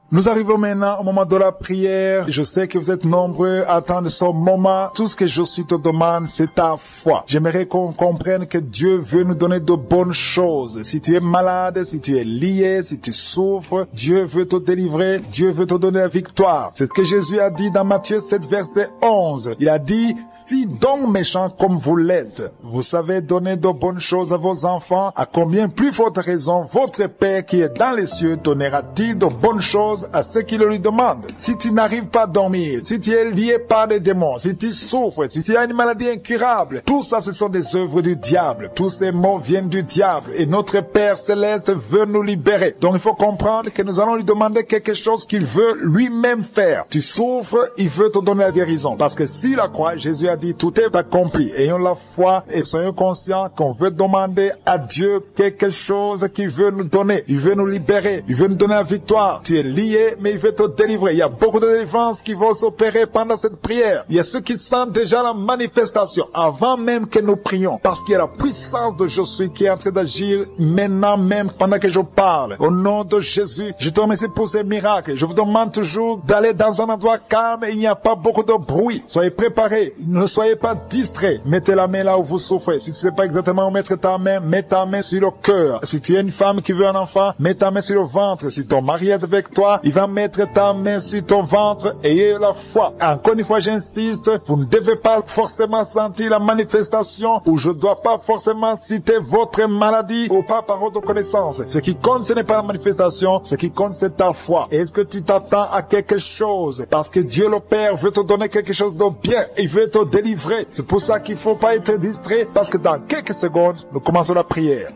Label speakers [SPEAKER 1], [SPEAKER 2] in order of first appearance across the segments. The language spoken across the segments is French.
[SPEAKER 1] Nous arrivons maintenant au moment de la prière. Je sais que vous êtes nombreux à attendre ce moment. Tout ce que je te demande, c'est ta foi. J'aimerais qu'on comprenne que Dieu veut nous donner de bonnes choses. Si tu es malade, si tu es lié, si tu souffres, Dieu veut te délivrer. Dieu veut te donner la victoire. C'est ce que Jésus a dit dans Matthieu 7, verset 11. Il a dit, si donc méchants comme vous l'êtes, vous savez donner de bonnes choses à vos enfants, à combien plus forte raison votre Père qui est dans les cieux donnera-t-il de bonnes choses à ceux qui le lui demandent. Si tu n'arrives pas à dormir, si tu es lié par des démons, si tu souffres, si tu as une maladie incurable, tout ça ce sont des œuvres du diable. Tous ces mots viennent du diable et notre Père Céleste veut nous libérer. Donc il faut comprendre que nous allons lui demander quelque chose qu'il veut lui-même faire. Tu souffres, il veut te donner la guérison. Parce que si la croix, Jésus a dit tout est accompli. Ayons la foi et soyons conscients qu'on veut demander à Dieu quelque chose qu'il veut nous donner. Il veut nous libérer. Il veut nous donner la victoire. Tu es lié, mais il veut te délivrer. Il y a beaucoup de délivrances qui vont s'opérer pendant cette prière. Il y a ceux qui sentent déjà la manifestation avant même que nous prions. Parce qu'il y a la puissance de Jésus qui est en train d'agir maintenant même pendant que je parle. Au nom de Jésus, je te remercie pour ces miracles. Je vous demande toujours d'aller dans un endroit calme et il n'y a pas beaucoup de bruit. Soyez préparés. Ne soyez pas distraits. Mettez la main là où vous souffrez. Si tu ne sais pas exactement où mettre ta main, mets ta main sur le cœur. Si tu es une femme qui veut un enfant, mets ta main sur le ventre. Si ton mari est avec toi, il va mettre ta main sur ton ventre. Ayez la foi. Encore une fois, j'insiste, vous ne devez pas forcément sentir la manifestation ou je ne dois pas forcément citer votre maladie ou pas par votre connaissance. Ce qui compte, ce n'est pas la manifestation. Ce qui compte, c'est ta foi. Est-ce que tu t'attends à quelque chose? Parce que Dieu le Père veut te donner quelque chose de bien. Il veut te délivrer. C'est pour ça qu'il ne faut pas être distrait parce que dans quelques secondes, nous commençons la prière.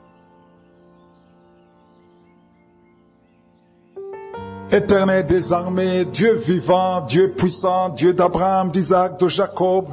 [SPEAKER 1] Éternel des armées, Dieu vivant, Dieu puissant, Dieu d'Abraham, d'Isaac, de Jacob,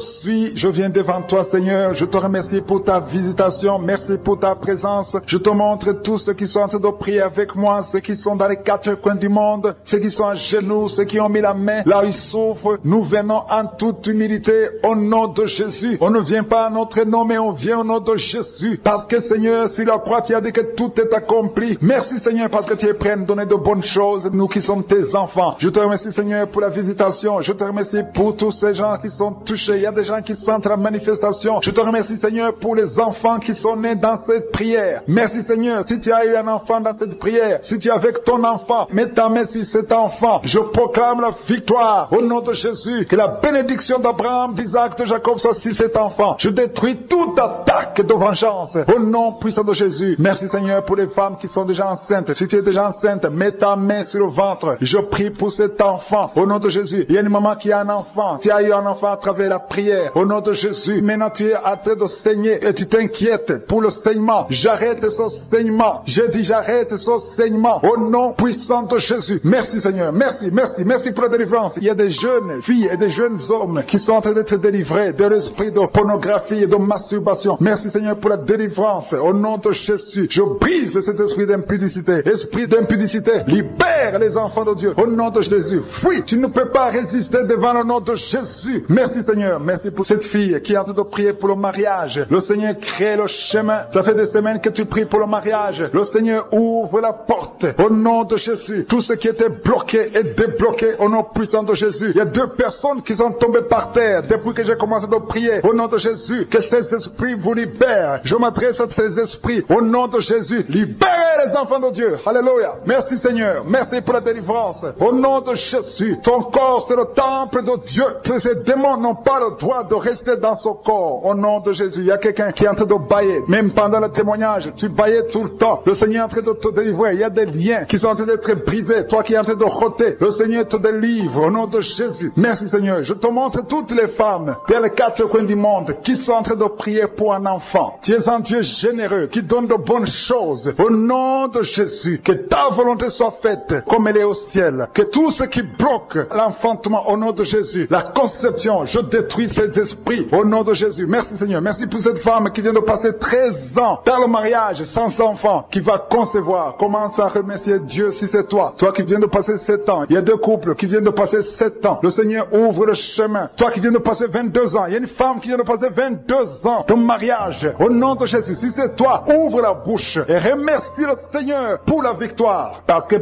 [SPEAKER 1] je viens devant toi Seigneur, je te remercie pour ta visitation, merci pour ta présence, je te montre tous ceux qui sont en train de prier avec moi, ceux qui sont dans les quatre coins du monde, ceux qui sont à genoux, ceux qui ont mis la main là où ils souffrent, nous venons en toute humilité au nom de Jésus, on ne vient pas à notre nom mais on vient au nom de Jésus, parce que Seigneur, sur la croix tu as dit que tout est accompli, merci Seigneur parce que tu es prêt à nous donner de bonnes choses, nous qui sommes tes enfants. Je te remercie Seigneur pour la visitation. Je te remercie pour tous ces gens qui sont touchés. Il y a des gens qui sentent la manifestation. Je te remercie Seigneur pour les enfants qui sont nés dans cette prière. Merci Seigneur. Si tu as eu un enfant dans cette prière, si tu es avec ton enfant, mets ta main sur cet enfant. Je proclame la victoire au nom de Jésus. Que la bénédiction d'Abraham, d'Isaac, de Jacob soit sur cet enfant. Je détruis toute attaque de vengeance au nom puissant de Jésus. Merci Seigneur pour les femmes qui sont déjà enceintes. Si tu es déjà enceinte, mets ta main sur le ventre. Je prie pour cet enfant au nom de Jésus. Il y a une maman qui a un enfant. Tu as eu un enfant à travers la prière au nom de Jésus. Maintenant tu es en train de saigner et tu t'inquiètes pour le saignement. J'arrête ce saignement. Je dis j'arrête ce saignement au nom puissant de Jésus. Merci Seigneur. Merci pour la délivrance. Il y a des jeunes filles et des jeunes hommes qui sont en train d'être délivrés de l'esprit de pornographie et de masturbation. Merci Seigneur pour la délivrance au nom de Jésus. Je brise cet esprit d'impudicité. Esprit d'impudicité, libère les enfants de Dieu au nom de Jésus. Fuis, tu ne peux pas résister devant le nom de Jésus. Merci Seigneur, merci pour cette fille qui est en train de prier pour le mariage. Le Seigneur crée le chemin. Ça fait des semaines que tu pries pour le mariage. Le Seigneur ouvre la porte au nom de Jésus. Tout ce qui était bloqué est débloqué au nom puissant de Jésus. Il y a 2 personnes qui sont tombées par terre depuis que j'ai commencé de prier au nom de Jésus. Que ces esprits vous libèrent. Je m'adresse à ces esprits au nom de Jésus. Libérez les enfants de Dieu. Alléluia. Merci Seigneur. Merci pour la délivrance. Au nom de Jésus, ton corps c'est le temple de Dieu. Que ces démons n'ont pas le droit de rester dans son corps. Au nom de Jésus, il y a quelqu'un qui est en train de bailler. Même pendant le témoignage, tu baillais tout le temps. Le Seigneur est en train de te délivrer. Il y a des liens qui sont en train d'être brisés. Toi qui es en train de roter, le Seigneur te délivre. Au nom de Jésus. Merci Seigneur. Je te montre toutes les femmes dans les 4 coins du monde qui sont en train de prier pour un enfant. Tu es un Dieu généreux qui donne de bonnes choses. Au nom de Jésus, que ta volonté soit faite comme elle est au ciel. Que tout ce qui bloque l'enfantement au nom de Jésus, la conception, je détruis ces esprits au nom de Jésus. Merci Seigneur. Merci pour cette femme qui vient de passer 13 ans dans le mariage sans enfant, qui va concevoir. Commence à remercier Dieu si c'est toi. Toi qui viens de passer 7 ans. Il y a 2 couples qui viennent de passer 7 ans. Le Seigneur ouvre le chemin. Toi qui viens de passer 22 ans. Il y a une femme qui vient de passer 22 ans de mariage. Au nom de Jésus, si c'est toi, ouvre la bouche et remercie le Seigneur pour la victoire. Parce que bientôt tu vas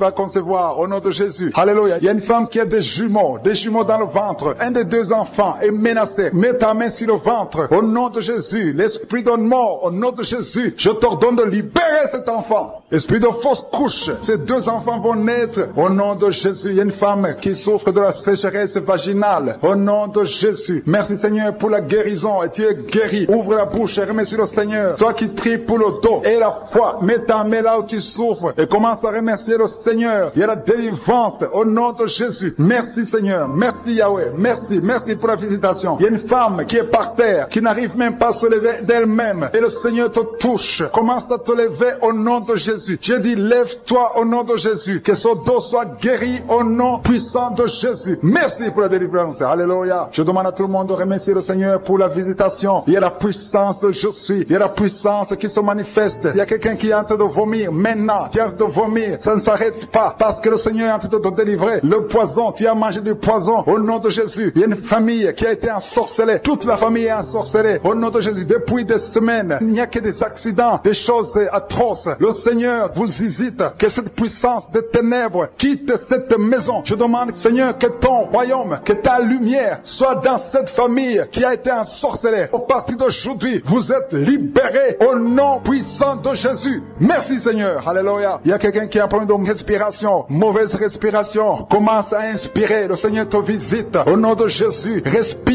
[SPEAKER 1] va concevoir au nom de Jésus. Alléluia. Il y a une femme qui a des jumeaux dans le ventre. Un des deux enfants est menacé. Mets ta main sur le ventre au nom de Jésus. L'esprit de mort au nom de Jésus. Je t'ordonne de libérer cet enfant. Esprit de fausse couche. Ces deux enfants vont naître au nom de Jésus. Il y a une femme qui souffre de la sécheresse vaginale au nom de Jésus. Merci Seigneur pour la guérison. Et tu es guéri. Ouvre la bouche et remercie le Seigneur. Toi qui pries pour le dos et la foi, mets ta main là où tu souffres et commence à remercier le Seigneur. Il y a la délivrance au nom de Jésus. Merci Seigneur. Merci Yahweh. Merci pour la visitation. Il y a une femme qui est par terre, qui n'arrive même pas à se lever d'elle-même. Et le Seigneur te touche. Commence à te lever au nom de Jésus. J'ai dit, lève-toi au nom de Jésus. Que son dos soit guéri au nom puissant de Jésus. Merci pour la délivrance. Alléluia. Je demande à tout le monde de remercier le Seigneur pour la visitation. Il y a la puissance de je suis. Il y a la puissance qui se manifeste. Il y a quelqu'un qui est en train de vomir. Maintenant, tu es en train de vomir. Ça ne s'arrête pas parce que le Seigneur est en train de te délivrer. Le poison, tu as mangé du poison au nom de Jésus. Il y a une famille qui a été ensorcelée. Toute la famille est ensorcelée au nom de Jésus. Depuis des semaines, il n'y a que des accidents, des choses atroces. Le Seigneur vous visite. Que cette puissance des ténèbres quitte cette maison. Je demande, Seigneur, que ton royaume, que ta lumière soit dans cette famille qui a été ensorcelée. Au partir d'aujourd'hui, vous êtes libérés au nom puissant de Jésus. Merci Seigneur. Alléluia. Il y a quelqu'un qui a un problème de respiration, mauvaise respiration. Commence à inspirer. Le Seigneur te visite au nom de Jésus.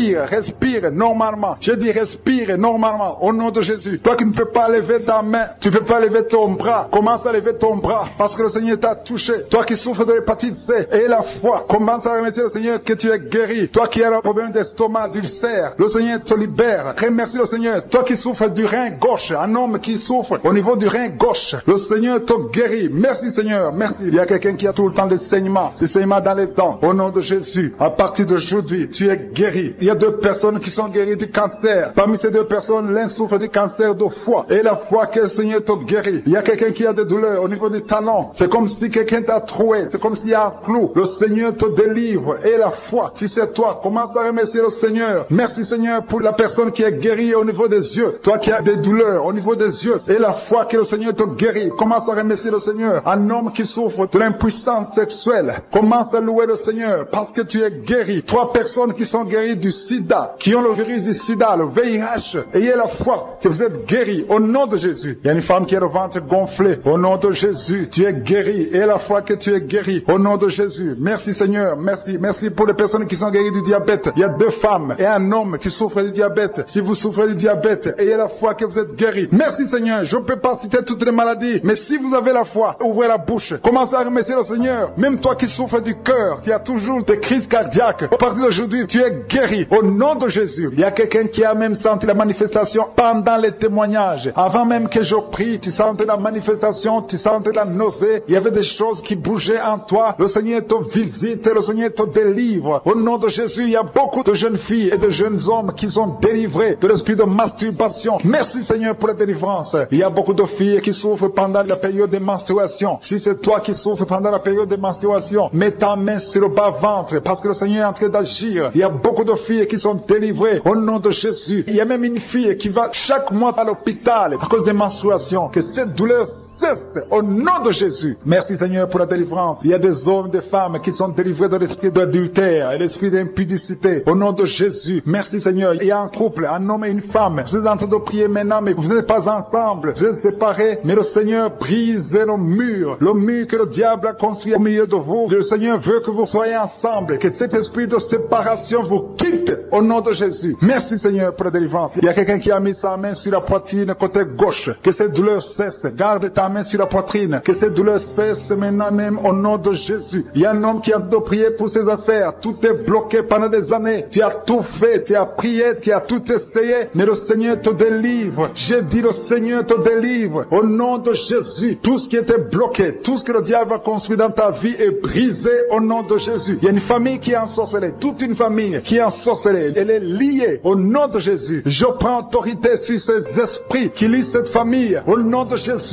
[SPEAKER 1] Respire normalement. Je dis respire normalement au nom de Jésus. Toi qui ne peux pas lever ta main, tu ne peux pas lever ton bras. Commence à lever ton bras parce que le Seigneur t'a touché. Toi qui souffres de l'hépatite C et la foi, commence à remercier le Seigneur que tu es guéri. Toi qui as un problème d'estomac, d'ulcère, le Seigneur te libère. Remercie le Seigneur. Toi qui souffres du rein gauche, un homme qui souffre au niveau du rein gauche, le Seigneur te guérit. Merci Seigneur, merci. Il y a quelqu'un qui a tout le temps des saignements dans les dents. Au nom de Jésus, à partir d'aujourd'hui, tu es guéri. Il y a deux personnes qui sont guéries du cancer. Parmi ces deux personnes, l'un souffre du cancer de foie. Et la foi que le Seigneur te guérit. Il y a quelqu'un qui a des douleurs au niveau du talon. C'est comme si quelqu'un t'a troué. C'est comme s'il y a un clou. Le Seigneur te délivre. Et la foi, si c'est toi, commence à remercier le Seigneur. Merci Seigneur pour la personne qui est guérie au niveau des yeux. Toi qui as des douleurs au niveau des yeux. Et la foi que le Seigneur te guérit. Commence à remercier le Seigneur. Un homme qui souffre de l'impuissance sexuelle. Commence à louer le Seigneur parce que tu es guéri. 3 personnes qui sont guéries du sida, qui ont le virus du sida, le VIH. Ayez la foi que vous êtes guéris au nom de Jésus. Il y a une femme qui a le ventre gonflé. Au nom de Jésus, tu es guéri. Et la foi que tu es guéri au nom de Jésus. Merci Seigneur, merci. Merci pour les personnes qui sont guéries du diabète. Il y a 2 femmes et un homme qui souffrent du diabète. Si vous souffrez du diabète, ayez la foi que vous êtes guéri. Merci Seigneur. Je ne peux pas citer toutes les maladies, mais si vous avez la foi, ouvrez la bouche. Commencez à remercier le Seigneur. Même toi qui souffres du cœur, tu as toujours des crises cardiaques. À partir d'aujourd'hui, tu es guéri au nom de Jésus. Il y a quelqu'un qui a même senti la manifestation pendant les témoignages. Avant même que je prie, tu sentais la manifestation, tu sentais la nausée. Il y avait des choses qui bougeaient en toi. Le Seigneur te visite, le Seigneur te délivre. Au nom de Jésus, il y a beaucoup de jeunes filles et de jeunes hommes qui sont délivrés de l'esprit de masturbation. Merci Seigneur pour la délivrance. Il y a beaucoup de filles qui souffrent pendant la période de menstruation. Si c'est toi qui souffres pendant la période de menstruation, mets ta main sur le bas-ventre parce que le Seigneur est en train d'agir. Il y a beaucoup de filles qui sont délivrées au nom de Jésus. Il y a même une fille qui va chaque mois à l'hôpital à cause des menstruations. Que cette douleur cesse au nom de Jésus. Merci Seigneur pour la délivrance. Il y a des hommes, des femmes qui sont délivrés de l'esprit d'adultère et l'esprit d'impudicité. Au nom de Jésus. Merci Seigneur. Il y a un couple, un homme et une femme. Vous êtes en train de prier maintenant, mais vous n'êtes pas ensemble. Vous êtes séparés, mais le Seigneur brise le mur que le diable a construit au milieu de vous. Le Seigneur veut que vous soyez ensemble, que cet esprit de séparation vous quitte au nom de Jésus. Merci Seigneur pour la délivrance. Il y a quelqu'un qui a mis sa main sur la poitrine côté gauche. Que cette douleur cesse. Garde ta main sur la poitrine. Que cette douleur cesse maintenant même au nom de Jésus. Il y a un homme qui a de prier pour ses affaires. Tout est bloqué pendant des années. Tu as tout fait, tu as prié, tu as tout essayé, mais le Seigneur te délivre. J'ai dit le Seigneur te délivre. Au nom de Jésus, tout ce qui était bloqué, tout ce que le diable a construit dans ta vie est brisé au nom de Jésus. Il y a une famille qui est ensorcelée, toute une famille qui est ensorcelée. Elle est liée au nom de Jésus. Je prends autorité sur ces esprits qui lient cette famille. Au nom de Jésus, je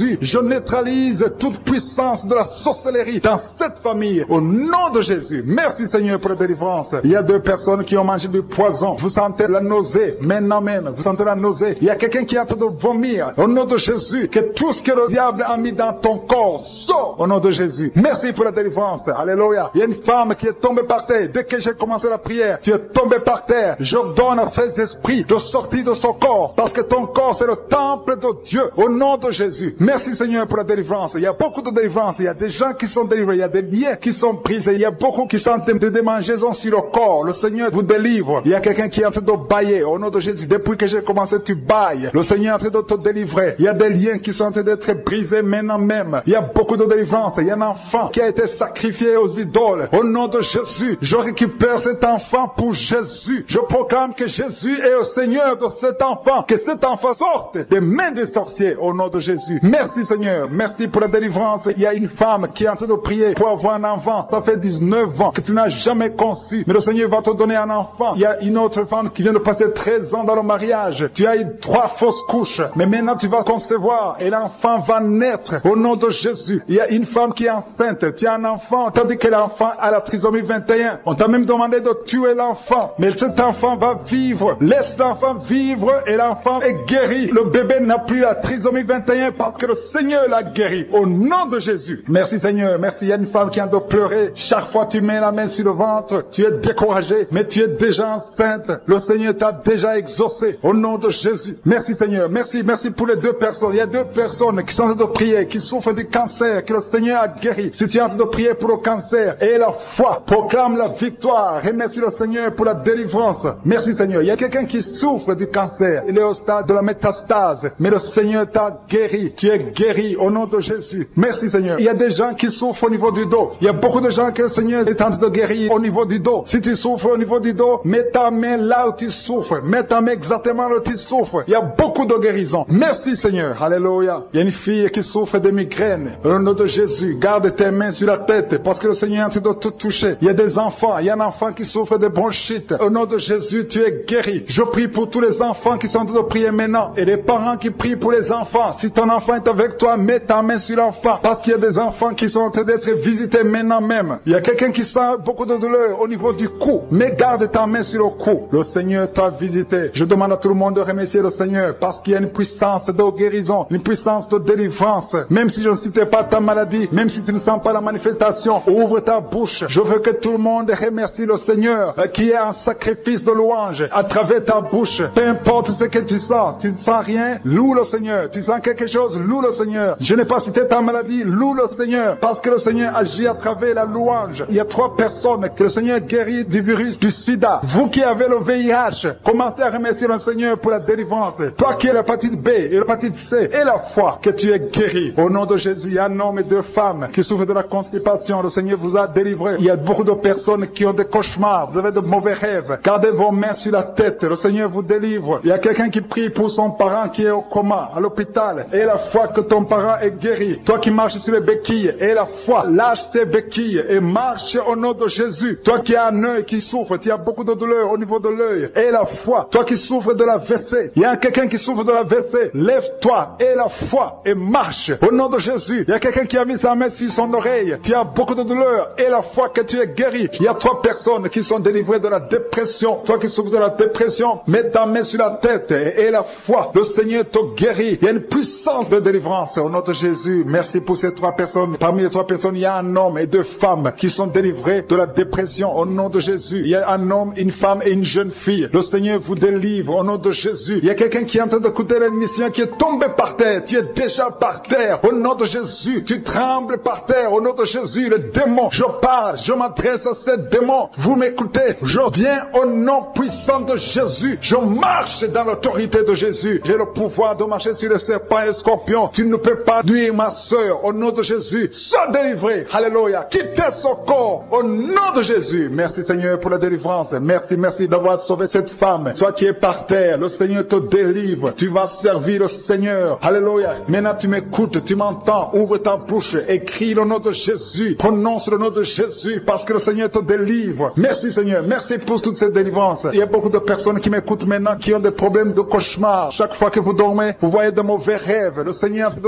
[SPEAKER 1] neutralise toute puissance de la sorcellerie dans cette famille. Au nom de Jésus. Merci Seigneur pour la délivrance. Il y a 2 personnes qui ont mangé du poison. Vous sentez la nausée. Maintenant même, vous sentez la nausée. Il y a quelqu'un qui est en train de vomir. Au nom de Jésus, que tout ce que le diable a mis dans ton corps sort au nom de Jésus. Merci pour la délivrance. Alléluia. Il y a une femme qui est tombée par terre. Dès que j'ai commencé la prière, tu es tombé par terre. J'ordonne à ces esprits de sortir de son corps. Parce que ton corps, c'est le temple de Dieu. Au nom de Jésus. Merci Seigneur pour la délivrance. Il y a beaucoup de délivrance. Il y a des gens qui sont délivrés. Il y a des liens qui sont brisés. Il y a beaucoup qui sont de démangeaisons sur le corps. Le Seigneur vous délivre. Il y a quelqu'un qui est en train de bailler. Au nom de Jésus. Depuis que j'ai commencé, tu bailles. Le Seigneur est en train de te délivrer. Il y a des liens qui sont en train d'être brisés maintenant même. Il y a beaucoup de délivrance. Il y a un enfant qui a été sacrifié aux idoles. Au nom de Jésus, je récupère cet enfant pour Jésus. Je proclame que Jésus est le Seigneur de cet enfant. Que cet enfant sorte des mains des sorciers au nom de Jésus. Merci Seigneur. Merci pour la délivrance. Il y a une femme qui est en train de prier pour avoir un enfant. Ça fait 19 ans que tu n'as jamais conçu. Mais le Seigneur va te donner un enfant. Il y a une autre femme qui vient de passer 13 ans dans le mariage. Tu as eu 3 fausses couches. Mais maintenant tu vas concevoir et l'enfant va naître au nom de Jésus. Il y a une femme qui est enceinte. Tu as un enfant. On t'a dit que l'enfant a la trisomie 21. On t'a même demandé de tuer l'enfant. Mais cet enfant va vivre. Laisse l'enfant vivre et l'enfant est guéri. Le bébé n'a plus la trisomie 21 parce que le Seigneur l'a guéri. Au nom de Jésus. Merci Seigneur. Merci. Il y a une femme qui a de pleurer. Chaque fois tu mets la main sur le ventre, tu es découragé, mais tu es déjà enceinte. Le Seigneur t'a déjà exaucé. Au nom de Jésus. Merci Seigneur. Merci. Merci pour les 2 personnes. Il y a 2 personnes qui sont en train de prier, qui souffrent du cancer, que le Seigneur a guéri. Si tu es en train de prier pour le cancer et la foi, proclame la victoire. Remercie le Seigneur pour la délivrance. Merci Seigneur. Il y a quelqu'un qui souffre du cancer. Il est au stade de la métastase. Mais le Seigneur t'a guéri. Tu es guéri au nom de Jésus. Merci Seigneur. Il y a des gens qui souffrent au niveau du dos. Il y a beaucoup de gens que le Seigneur est en train de guérir au niveau du dos. Si tu souffres au niveau du dos, mets ta main là où tu souffres. Mets ta main exactement là où tu souffres. Il y a beaucoup de guérisons. Merci Seigneur. Alléluia. Il y a une fille qui souffre de migraines. Au nom de Jésus, garde tes mains sur la tête parce que le Seigneur est en train de te toucher. Il y a des enfants. Il y a un enfant qui souffre de bronchite. Au nom de Jésus, tu es guéri. Je prie pour tous les enfants qui sont en train de prier maintenant et les parents qui prient pour les enfants. Si ton enfant est avec toi, mets ta main sur l'enfant parce qu'il y a des enfants qui sont en train d'être visités maintenant même. Il y a quelqu'un qui sent beaucoup de douleur au niveau du cou. Mais garde ta main sur le cou. Le Seigneur t'a visité. Je demande à tout le monde de remercier le Seigneur parce qu'il y a une puissance de guérison, une puissance de délivrance. Même si je ne citais pas ta maladie, même si tu ne sens pas la manifestation, ouvre ta bouche. Je veux que tout le monde remercie le Seigneur qui est un sacrifice de louange à travers ta bouche. Peu importe ce que tu ne sens rien, loue le Seigneur. Tu sens quelque chose, loue le Seigneur. Je n'ai pas cité ta maladie, loue le Seigneur parce que le Seigneur agit à travers la louange. Il y a 3 personnes que le Seigneur guérit du virus du sida. Vous qui avez le VIH, commencez à remercier le Seigneur pour la délivrance. Toi qui as l'hépatite B et l'hépatite C et la foi que tu es guéri. Au nom de Jésus, il y a un homme et 2 femmes qui souffrent de la constipation. Le Seigneur vous a délivré. Il y a beaucoup de personnes qui ont des cauchemars. Vous avez de mauvais rêves. Gardez vos mains sur la tête. Le Seigneur vous délivre. Il y a quelqu'un qui prie pour son parent qui est au coma, à l'hôpital. Et la foi que ton parent est guéri. Toi qui marches sur les béquilles. Et la foi, lâche tes béquilles et marche au nom de Jésus. Toi qui as un œil qui souffre, tu as beaucoup de douleur au niveau de l'œil. Et la foi, toi qui souffres de la WC. Il y a quelqu'un qui souffre de la WC. Lève-toi et la foi et marche au nom de Jésus. Il y a quelqu'un qui a mis sa main sur son oreille. Tu as beaucoup de douleur et la foi que tu es guéri. Il y a 3 personnes qui sont délivrées de la dépression. Toi qui souffres de la dépression, mets ta main sur la tête et la foi. Le Seigneur te guérit. Il y a une puissance de délivrance au nom de Jésus. Merci pour ces 3 personnes. Parmi les 3 personnes, il y a un homme et 2 femmes qui sont délivrés de la dépression au nom de Jésus. Il y a un homme, une femme et une jeune fille. Le Seigneur vous délivre au nom de Jésus. Il y a quelqu'un qui est en train d'écouter l'émission qui est tombé par terre. Tu es déjà par terre au nom de Jésus. Tu trembles par terre au nom de Jésus. Le démon, je parle, je m'adresse à ces démons. Vous m'écoutez. Je viens au nom puissant de Jésus. Je marche dans l'autorité de Jésus. J'ai le pouvoir de marcher sur les serpents et les scorpions. Tu ne peux pas nuire ma soeur au nom de Jésus. Sois délivré. Alléluia. Quittez son corps au nom de Jésus. Merci Seigneur pour la délivrance. Merci d'avoir sauvé cette femme. Toi qui es par terre, le Seigneur te délivre. Tu vas servir le Seigneur. Alléluia. Maintenant tu m'écoutes, tu m'entends. Ouvre ta bouche et crie le nom de Jésus. Prononce le nom de Jésus parce que le Seigneur te délivre. Merci Seigneur. Merci pour toute cette délivrance. Il y a beaucoup de personnes qui m'écoutent maintenant qui ont des problèmes de cauchemar. Chaque fois que vous dormez, vous voyez de mauvais rêves. Le Seigneur de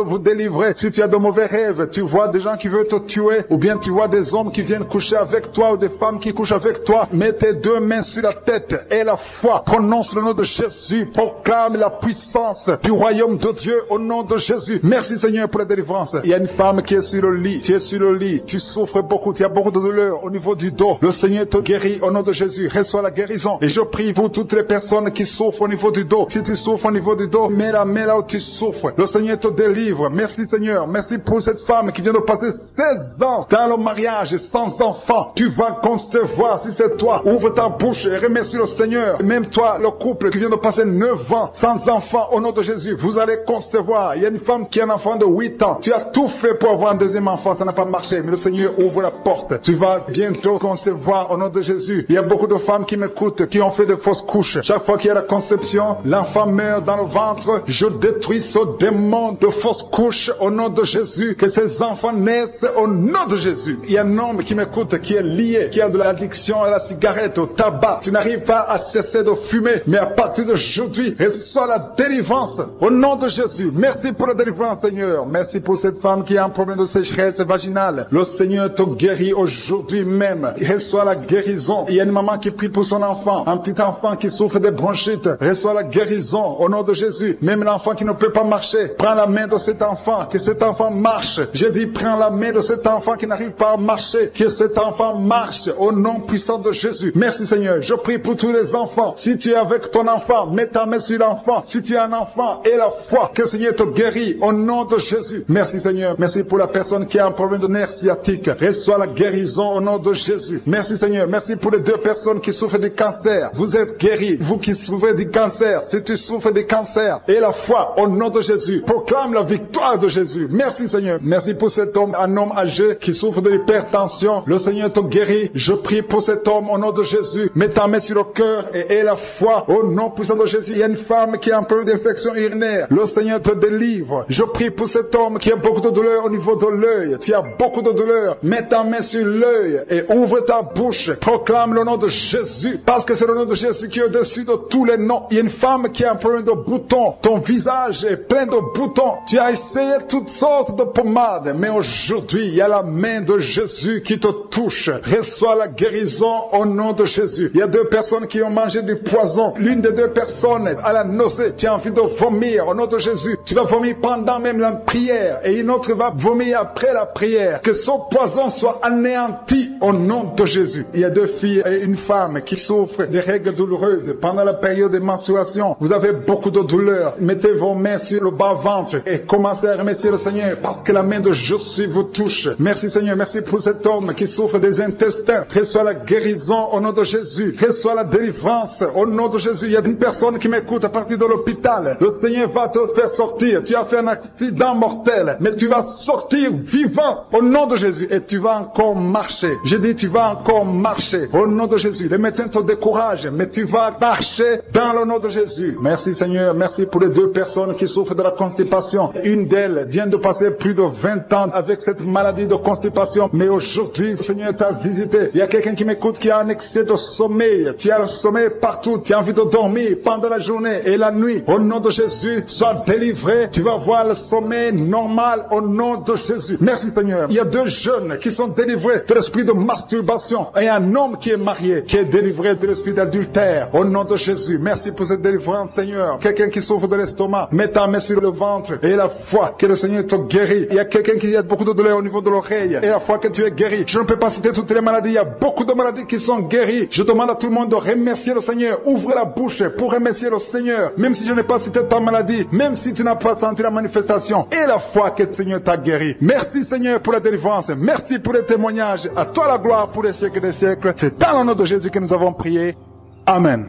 [SPEAKER 1] vous délivrer. Si tu as de mauvais rêves, tu vois des gens qui veulent te tuer, ou bien tu vois des hommes qui viennent coucher avec toi, ou des femmes qui couchent avec toi, mets tes deux mains sur la tête et la foi. Prononce le nom de Jésus. Proclame la puissance du royaume de Dieu au nom de Jésus. Merci Seigneur pour la délivrance. Il y a une femme qui est sur le lit. Tu es sur le lit. Tu souffres beaucoup. Tu as beaucoup de douleur au niveau du dos. Le Seigneur te guérit au nom de Jésus. Reçois la guérison. Et je prie pour toutes les personnes qui souffrent au niveau du dos. Si tu souffres au niveau du dos, mets la main là où tu souffres. Le Seigneur te délivre. Merci Seigneur. Merci pour cette femme qui vient de passer 16 ans dans le mariage sans enfant. Tu vas concevoir si c'est toi. Ouvre ta bouche et remercie le Seigneur. Même toi, le couple qui vient de passer 9 ans sans enfant, au nom de Jésus, vous allez concevoir. Il y a une femme qui a un enfant de 8 ans. Tu as tout fait pour avoir un deuxième enfant, ça n'a pas marché. Mais le Seigneur ouvre la porte. Tu vas bientôt concevoir au nom de Jésus. Il y a beaucoup de femmes qui m'écoutent, qui ont fait de fausses couches. Chaque fois qu'il y a la conception, l'enfant meurt dans le ventre. Je détruis ce démon de fausses couches au nom de Jésus. Que ces enfants naissent au nom de Jésus. Il y a un homme qui m'écoute, qui est lié, qui a de l'addiction à la cigarette, au tabac. Tu n'arrives pas à cesser de fumer, mais à partir d'aujourd'hui, reçois la délivrance au nom de Jésus. Merci pour la délivrance, Seigneur. Merci pour cette femme qui a un problème de sécheresse vaginale. Le Seigneur te guérit aujourd'hui même. Reçois la guérison. Il y a une maman qui prie pour son enfant, un petit enfant qui souffre de bronchite. Reçois la guérison au nom de Jésus. Même l'enfant qui ne peut pas marcher, prends la main de cet enfant, que cet enfant marche. Je dis, prends la main de cet enfant qui n'arrive pas à marcher, que cet enfant marche au nom puissant de Jésus. Merci Seigneur. Je prie pour tous les enfants. Si tu es avec ton enfant, mets ta main sur l'enfant. Si tu es un enfant, et la foi, que le Seigneur te guérit au nom de Jésus. Merci Seigneur. Merci pour la personne qui a un problème de nerf sciatique. Reçois la guérison au nom de Jésus. Merci Seigneur. Merci pour les 2 personnes qui souffrent du cancer. Vous êtes guéris. Vous qui souffrez du cancer, si tu souffres du cancer, et la foi au nom de Jésus. Proclame la victoire de Jésus. Merci Seigneur. Merci pour cet homme, un homme âgé qui souffre de l'hypertension. Le Seigneur te guérit. Je prie pour cet homme au nom de Jésus. Mets ta main sur le cœur et la foi au nom puissant de Jésus. Il y a une femme qui a un problème d'infection urinaire. Le Seigneur te délivre. Je prie pour cet homme qui a beaucoup de douleur au niveau de l'œil. Tu as beaucoup de douleur. Mets ta main sur l'œil et ouvre ta bouche. Proclame le nom de Jésus. Parce que c'est le nom de Jésus qui est au-dessus de tous les noms. Il y a une femme qui a un problème de boutons. Ton visage est plein de boutons. Tu as essayé toutes sortes de pommades. Mais aujourd'hui, il y a la main de Jésus qui te touche. Reçois la guérison au nom de Jésus. Il y a 2 personnes qui ont mangé du poison. L'une des 2 personnes a la nausée. Tu as envie de vomir au nom de Jésus. Tu vas vomir pendant même la prière. Et une autre va vomir après la prière. Que ce poison soit anéanti au nom de Jésus. Il y a 2 filles et une femme qui souffrent des règles douloureuses pendant la période de menstruation. Vous avez beaucoup de douleur. Mettez vos mains sur le bas-ventre et commencez à remercier le Seigneur parce que la main de Jésus vous touche. Merci Seigneur. Merci pour cet homme qui souffre des intestins. Reçois la guérison au nom de Jésus. Reçois la délivrance au nom de Jésus. Il y a une personne qui m'écoute à partir de l'hôpital. Le Seigneur va te faire sortir. Tu as fait un accident mortel, mais tu vas sortir vivant au nom de Jésus et tu vas encore marcher. Je dis tu vas encore marcher au nom de Jésus. Les médecins te découragent, mais tu vas marcher dans le nom de Jésus. Merci Seigneur. Merci pour les 2 personnes qui souffrent de la constipation. Une d'elles vient de passer plus de 20 ans avec cette maladie de constipation, mais aujourd'hui le Seigneur t'a visité. Il y a quelqu'un qui m'écoute qui a un excès de sommeil. Tu as le sommeil partout. Tu as envie de dormir pendant la journée et la nuit. Au nom de Jésus, sois délivré. Tu vas voir le sommeil normal au nom de Jésus. Merci Seigneur. Il y a 2 jeunes qui sont délivrés de l'esprit de masturbation et un homme qui est marié qui est délivré de l'esprit d'adultère au nom de Jésus. Merci pour cette délivrance Seigneur. Quelqu'un qui souffre de l'estomac, mets ta main sur le ventre et la foi que le Seigneur te guérit. Il y a quelqu'un qui a beaucoup de douleur au niveau de l'oreille et la foi que tu es guéri. Je ne peux pas citer toutes les maladies. Il y a beaucoup de maladies qui sont guéries. Je demande à tout le monde de remercier le Seigneur. Ouvre la bouche pour remercier le Seigneur. Même si je n'ai pas cité ta maladie, même si tu n'as pas senti la manifestation et la foi que le Seigneur t'a guéri. Merci Seigneur pour la délivrance. Merci pour les témoignages. À toi la gloire pour les siècles des siècles. C'est dans le nom de Jésus que nous avons prié. Amen.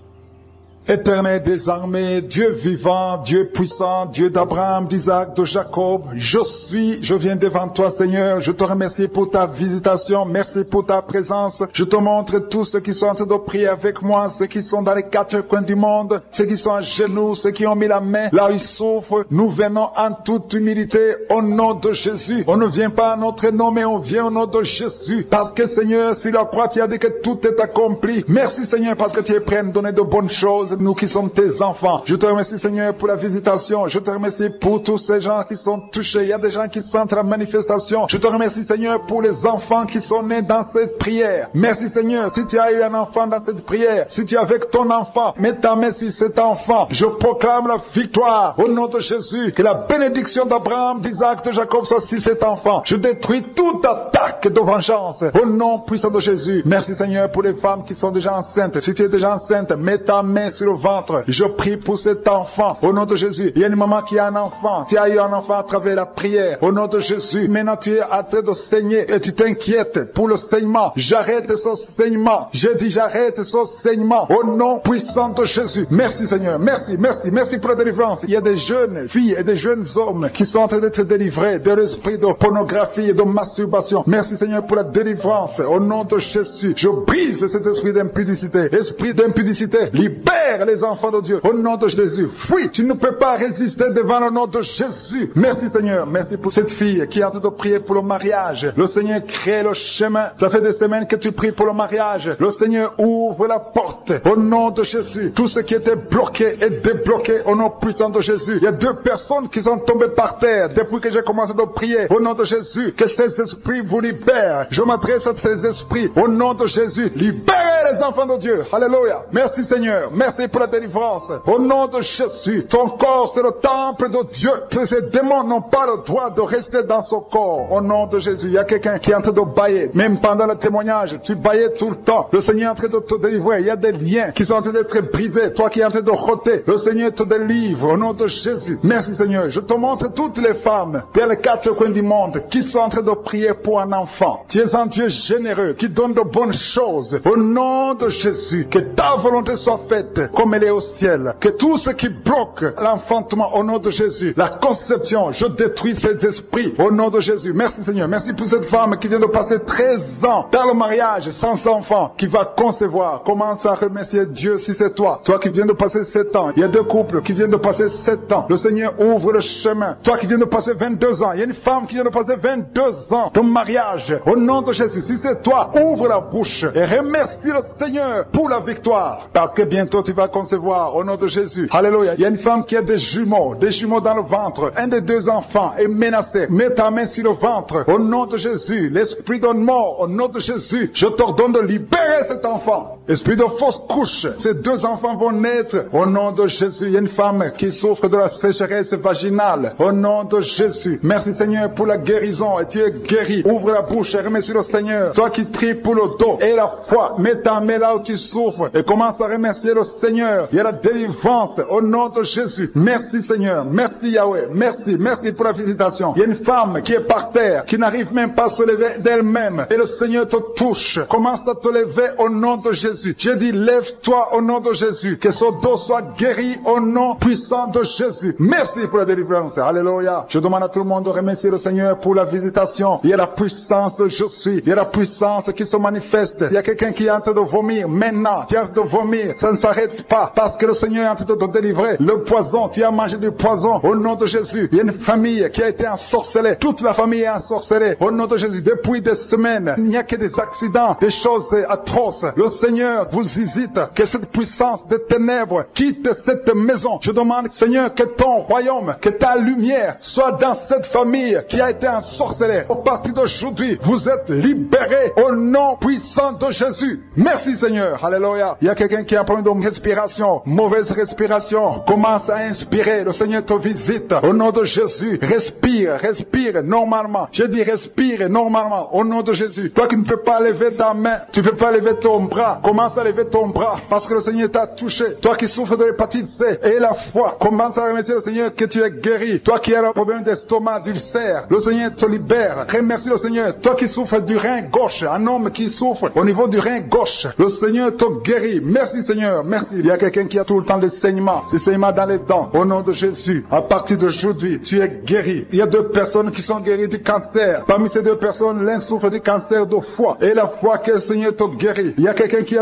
[SPEAKER 1] Éternel des armées, Dieu vivant, Dieu puissant, Dieu d'Abraham, d'Isaac, de Jacob, je viens devant toi Seigneur, je te remercie pour ta visitation, merci pour ta présence, je te montre tous ceux qui sont en train de prier avec moi, ceux qui sont dans les 4 coins du monde, ceux qui sont à genoux, ceux qui ont mis la main là où ils souffrent, nous venons en toute humilité au nom de Jésus, on ne vient pas à notre nom mais on vient au nom de Jésus, parce que Seigneur, sur la croix tu as dit que tout est accompli, merci Seigneur parce que tu es prêt à nous donner de bonnes choses, nous qui sommes tes enfants. Je te remercie, Seigneur, pour la visitation. Je te remercie pour tous ces gens qui sont touchés. Il y a des gens qui sentent la manifestation. Je te remercie, Seigneur, pour les enfants qui sont nés dans cette prière. Merci, Seigneur, si tu as eu un enfant dans cette prière, si tu es avec ton enfant, mets ta main sur cet enfant. Je proclame la victoire au nom de Jésus. Que la bénédiction d'Abraham, d'Isaac, de Jacob soit sur cet enfant. Je détruis toute attaque de vengeance au nom puissant de Jésus. Merci, Seigneur, pour les femmes qui sont déjà enceintes. Si tu es déjà enceinte, mets ta main sur le ventre. Je prie pour cet enfant au nom de Jésus. Il y a une maman qui a un enfant. Tu as eu un enfant à travers la prière au nom de Jésus. Maintenant tu es en train de saigner et tu t'inquiètes pour le saignement. J'arrête ce saignement. Je dis j'arrête ce saignement au nom puissant de Jésus. Merci, Seigneur. Merci, merci, merci pour la délivrance. Il y a des jeunes filles et des jeunes hommes qui sont en train d'être délivrés de l'esprit de pornographie et de masturbation. Merci, Seigneur, pour la délivrance au nom de Jésus. Je brise cet esprit d'impudicité. Esprit d'impudicité, libère les enfants de Dieu au nom de Jésus. Fuis, tu ne peux pas résister devant le nom de Jésus. Merci, Seigneur. Merci pour cette fille qui est en train de prier pour le mariage. Le Seigneur crée le chemin. Ça fait des semaines que tu pries pour le mariage. Le Seigneur ouvre la porte au nom de Jésus. Tout ce qui était bloqué est débloqué au nom puissant de Jésus. Il y a 2 personnes qui sont tombées par terre depuis que j'ai commencé de prier au nom de Jésus. Que ces esprits vous libèrent. Je m'adresse à ces esprits au nom de Jésus. Libérez les enfants de Dieu. Alléluia. Merci, Seigneur. Merci pour la délivrance. Au nom de Jésus. Ton corps, c'est le temple de Dieu. Que ces démons n'ont pas le droit de rester dans son corps. Au nom de Jésus. Il y a quelqu'un qui est en train de bailler. Même pendant le témoignage, tu baillais tout le temps. Le Seigneur est en train de te délivrer. Il y a des liens qui sont en train d'être brisés. Toi qui es en train de rôter, le Seigneur te délivre. Au nom de Jésus. Merci, Seigneur. Je te montre toutes les femmes vers les 4 coins du monde qui sont en train de prier pour un enfant. Tu es un Dieu généreux qui donne de bonnes choses. Au nom de Jésus. Que ta volonté soit faite comme elle est au ciel. Que tout ce qui bloque l'enfantement au nom de Jésus, la conception, je détruis ces esprits au nom de Jésus. Merci, Seigneur. Merci pour cette femme qui vient de passer 13 ans dans le mariage sans enfant, qui va concevoir. Commence à remercier Dieu si c'est toi. Toi qui viens de passer 7 ans. Il y a 2 couples qui viennent de passer 7 ans. Le Seigneur ouvre le chemin. Toi qui viens de passer 22 ans. Il y a une femme qui vient de passer 22 ans de mariage. Au nom de Jésus, si c'est toi, ouvre la bouche et remercie le Seigneur pour la victoire. Parce que bientôt tu vas concevoir au nom de Jésus. Alléluia. Il y a une femme qui a des jumeaux dans le ventre. Un des 2 enfants est menacé. Mets ta main sur le ventre. Au nom de Jésus. L'esprit de mort, au nom de Jésus. Je t'ordonne de libérer cet enfant. Esprit de fausse couche. Ces 2 enfants vont naître. Au nom de Jésus. Il y a une femme qui souffre de la sécheresse vaginale. Au nom de Jésus. Merci, Seigneur, pour la guérison. Et tu es guéri. Ouvre la bouche et remercie le Seigneur. Toi qui pries pour le dos et la foi. Mets ta main là où tu souffres. Et commence à remercier le Seigneur. Il y a la délivrance. Au nom de Jésus. Merci, Seigneur. Merci, Yahweh. Merci. Merci pour la visitation. Il y a une femme qui est par terre, qui n'arrive même pas à se lever d'elle-même. Et le Seigneur te touche. Commence à te lever au nom de Jésus. J'ai dit, lève-toi au nom de Jésus. Que son dos soit guéri au nom puissant de Jésus. Merci pour la délivrance. Alléluia. Je demande à tout le monde de remercier le Seigneur pour la visitation. Il y a la puissance de je suis. Il y a la puissance qui se manifeste. Il y a quelqu'un qui est en train de vomir. Maintenant, tu es en train de vomir. Ça ne s'arrête pas. Parce que le Seigneur est en train de te délivrer. Le poison, tu as mangé du poison. Au nom de Jésus. Il y a une famille qui a été ensorcelée. Toute la famille est ensorcelée. Au nom de Jésus. Depuis des semaines, il n'y a que des accidents, des choses atroces. Le Seigneur vous visite. Que cette puissance de ténèbres quitte cette maison. Je demande, Seigneur, que ton royaume, que ta lumière soit dans cette famille qui a été ensorcelée. Au partir d'aujourd'hui, vous êtes libérés au nom puissant de Jésus. Merci, Seigneur. Alléluia. Il y a quelqu'un qui a un problème de respiration, mauvaise respiration. Commence à inspirer. Le Seigneur te visite. Au nom de Jésus, respire, respire normalement. Je dis respire normalement. Au nom de Jésus. Toi qui ne peux pas lever ta main, tu ne peux pas lever ton bras. Commence à lever ton bras parce que le Seigneur t'a touché. Toi qui souffres de l'hépatite C et la foi, commence à remercier le Seigneur que tu es guéri. Toi qui as un problème d'estomac, d'ulcère, le Seigneur te libère. Remercie le Seigneur. Toi qui souffres du rein gauche, un homme qui souffre au niveau du rein gauche, le Seigneur te guérit. Merci, Seigneur. Merci. Il y a quelqu'un qui a tout le temps des saignements dans les dents. Au nom de Jésus, à partir d'aujourd'hui, tu es guéri. Il y a 2 personnes qui sont guéries du cancer. Parmi ces 2 personnes, l'un souffre du cancer de foie. Et la foi que le Seigneur te guérit. Il y a quelqu'un qui a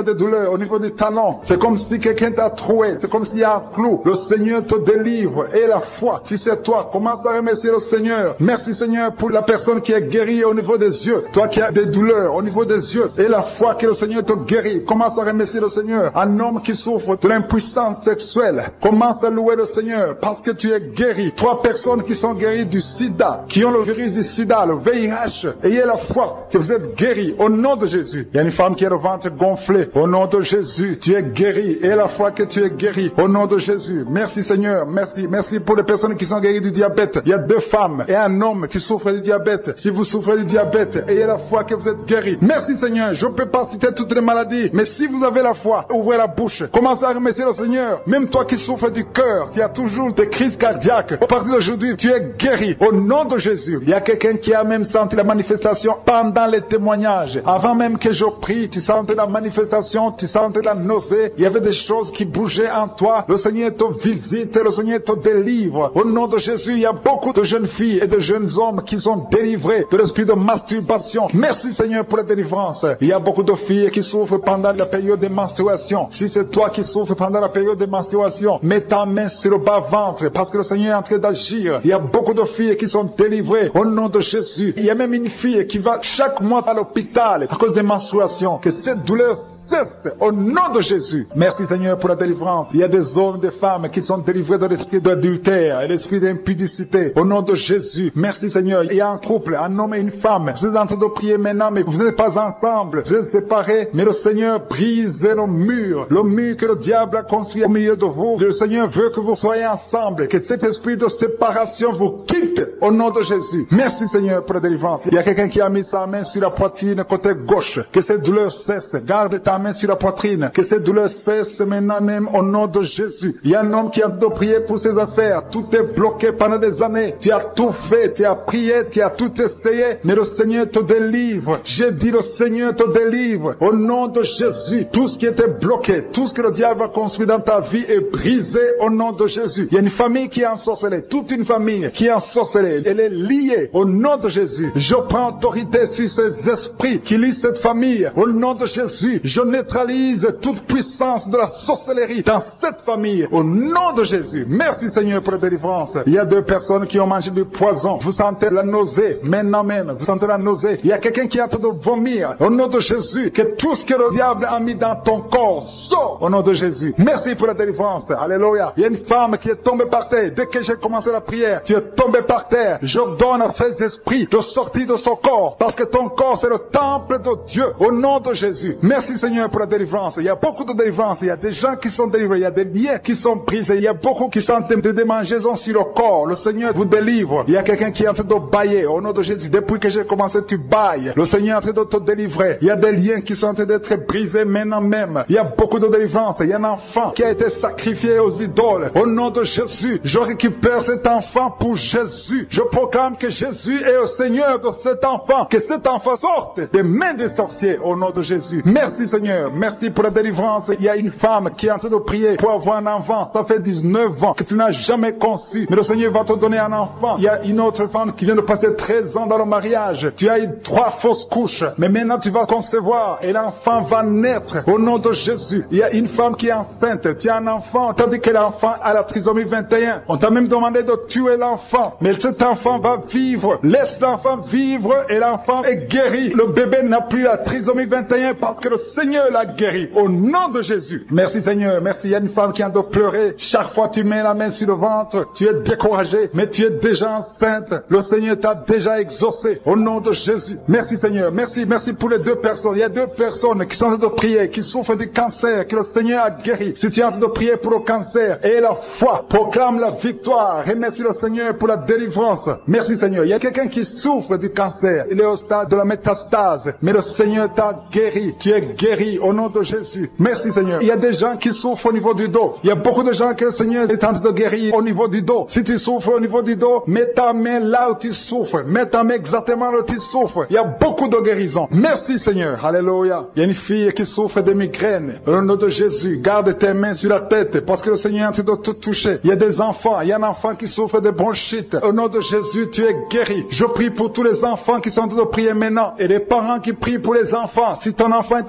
[SPEAKER 1] des douleurs au niveau du talon. C'est comme si quelqu'un t'a troué. C'est comme s'il y a un clou. Le Seigneur te délivre. Et la foi, si c'est toi, commence à remercier le Seigneur. Merci Seigneur pour la personne qui est guérie au niveau des yeux. Toi qui as des douleurs au niveau des yeux. Et la foi que le Seigneur te guérit. Commence à remercier le Seigneur. Un homme qui souffre de l'impuissance sexuelle. Commence à louer le Seigneur parce que tu es guéri. 3 personnes qui sont guéries du sida, qui ont le virus du sida, le VIH. Ayez la foi que vous êtes guéris au nom de Jésus. Il y a une femme qui a le ventre gonflé. Au nom de Jésus, tu es guéri. Et la foi que tu es guéri au nom de Jésus. Merci Seigneur. Merci. Merci pour les personnes qui sont guéries du diabète. Il y a 2 femmes et un homme qui souffrent du diabète. Si vous souffrez du diabète, ayez la foi que vous êtes guéri. Merci Seigneur. Je ne peux pas citer toutes les maladies, mais si vous avez la foi, ouvrez la bouche. Commencez à remercier le Seigneur. Même toi qui souffres du cœur, tu as toujours des crises cardiaques. À partir d'aujourd'hui, tu es guéri au nom de Jésus. Il y a quelqu'un qui a même senti la manifestation pendant les témoignages. Avant même que je prie, tu sentais la manifestation, tu sentais la nausée. Il y avait des choses qui bougeaient en toi. Le Seigneur te visite, le Seigneur te délivre. Au nom de Jésus, il y a beaucoup de jeunes filles et de jeunes hommes qui sont délivrés de l'esprit de masturbation. Merci Seigneur pour la délivrance. Il y a beaucoup de filles qui souffrent pendant la période de menstruation. Si c'est toi qui souffres pendant la période de menstruation, mets ta main sur le bas-ventre parce que le Seigneur est en train d'agir. Il y a beaucoup de filles qui sont délivrées au nom de Jésus. Il y a même une fille qui va chaque mois à l'hôpital à cause des menstruations. Que cette douleur cesse au nom de Jésus. Merci Seigneur pour la délivrance. Il y a des hommes, des femmes qui sont délivrés de l'esprit d'adultère et l'esprit d'impudicité au nom de Jésus. Merci Seigneur. Il y a un couple, un homme et une femme. Vous êtes en train de prier maintenant, mais vous n'êtes pas ensemble. Vous êtes séparés, mais le Seigneur brise le mur que le diable a construit au milieu de vous. Le Seigneur veut que vous soyez ensemble, que cet esprit de séparation vous quitte au nom de Jésus. Merci Seigneur pour la délivrance. Il y a quelqu'un qui a mis sa main sur la poitrine côté gauche. Que cette douleur cesse. Garde ta main sur la poitrine. Que cette douleur cesse maintenant même au nom de Jésus. Il y a un homme qui a de prier pour ses affaires. Tout est bloqué pendant des années. Tu as tout fait, tu as prié, tu as tout essayé, mais le Seigneur te délivre. J'ai dit le Seigneur te délivre. Au nom de Jésus, tout ce qui était bloqué, tout ce que le diable a construit dans ta vie est brisé au nom de Jésus. Il y a une famille qui est ensorcelée, toute une famille qui est ensorcelée. Elle est liée au nom de Jésus. Je prends autorité sur ces esprits qui lient cette famille. Au nom de Jésus, je neutralise toute puissance de la sorcellerie dans cette famille. Au nom de Jésus. Merci Seigneur pour la délivrance. Il y a 2 personnes qui ont mangé du poison. Vous sentez la nausée. Maintenant même, vous sentez la nausée. Il y a quelqu'un qui est en train de vomir. Au nom de Jésus, que tout ce que le diable a mis dans ton corps sort au nom de Jésus. Merci pour la délivrance. Alléluia. Il y a une femme qui est tombée par terre. Dès que j'ai commencé la prière, tu es tombé par terre. Je donne à ces esprits de sortir de son corps. Parce que ton corps, c'est le temple de Dieu. Au nom de Jésus. Merci Seigneur pour la délivrance. Il y a beaucoup de délivrance. Il y a des gens qui sont délivrés. Il y a des liens qui sont brisés. Il y a beaucoup qui sont des démangeaisons sur le corps. Le Seigneur vous délivre. Il y a quelqu'un qui est en train de bailler. Au nom de Jésus. Depuis que j'ai commencé, tu bailles. Le Seigneur est en train de te délivrer. Il y a des liens qui sont en train d'être brisés maintenant même. Il y a beaucoup de délivrance. Il y a un enfant qui a été sacrifié aux idoles. Au nom de Jésus, je récupère cet enfant pour Jésus. Je proclame que Jésus est le Seigneur de cet enfant. Que cet enfant sorte des mains des sorciers au nom de Jésus. Merci Seigneur. Merci pour la délivrance. Il y a une femme qui est en train de prier pour avoir un enfant. Ça fait 19 ans que tu n'as jamais conçu. Mais le Seigneur va te donner un enfant. Il y a une autre femme qui vient de passer 13 ans dans le mariage. Tu as eu 3 fausses couches. Mais maintenant tu vas concevoir et l'enfant va naître au nom de Jésus. Il y a une femme qui est enceinte. Tu as un enfant. Tandis que l'enfant a la trisomie 21. On t'a même demandé de tuer l'enfant. Mais cet enfant va vivre. Laisse l'enfant vivre et l'enfant est guéri. Le bébé n'a plus la trisomie 21 parce que le Seigneur l'a guéri. Au nom de Jésus. Merci Seigneur. Merci. Il y a une femme qui a de pleurer. Chaque fois tu mets la main sur le ventre, tu es découragé, mais tu es déjà enceinte. Le Seigneur t'a déjà exaucé. Au nom de Jésus. Merci Seigneur. Merci. Merci pour les 2 personnes. Il y a 2 personnes qui sont en train de prier, qui souffrent du cancer, que le Seigneur a guéri. Si tu es en train de prier pour le cancer, et la foi, proclame la victoire. Remercie le Seigneur pour la délivrance. Merci Seigneur. Il y a quelqu'un qui souffre du cancer. Il est au stade de la métastase. Mais le Seigneur t'a guéri. Tu es guéri au nom de Jésus. Merci Seigneur. Il y a des gens qui souffrent au niveau du dos. Il y a beaucoup de gens que le Seigneur est en train de guérir au niveau du dos. Si tu souffres au niveau du dos, mets ta main là où tu souffres. Mets ta main exactement là où tu souffres. Il y a beaucoup de guérisons. Merci Seigneur. Alléluia. Il y a une fille qui souffre de migraines. Au nom de Jésus, garde tes mains sur la tête parce que le Seigneur est en train de te toucher. Il y a des enfants. Il y a un enfant qui souffre de bronchite. Au nom de Jésus, tu es guéri. Je prie pour tous les enfants qui sont en train de prier maintenant et les parents qui prient pour les enfants. Si ton enfant est avec toi,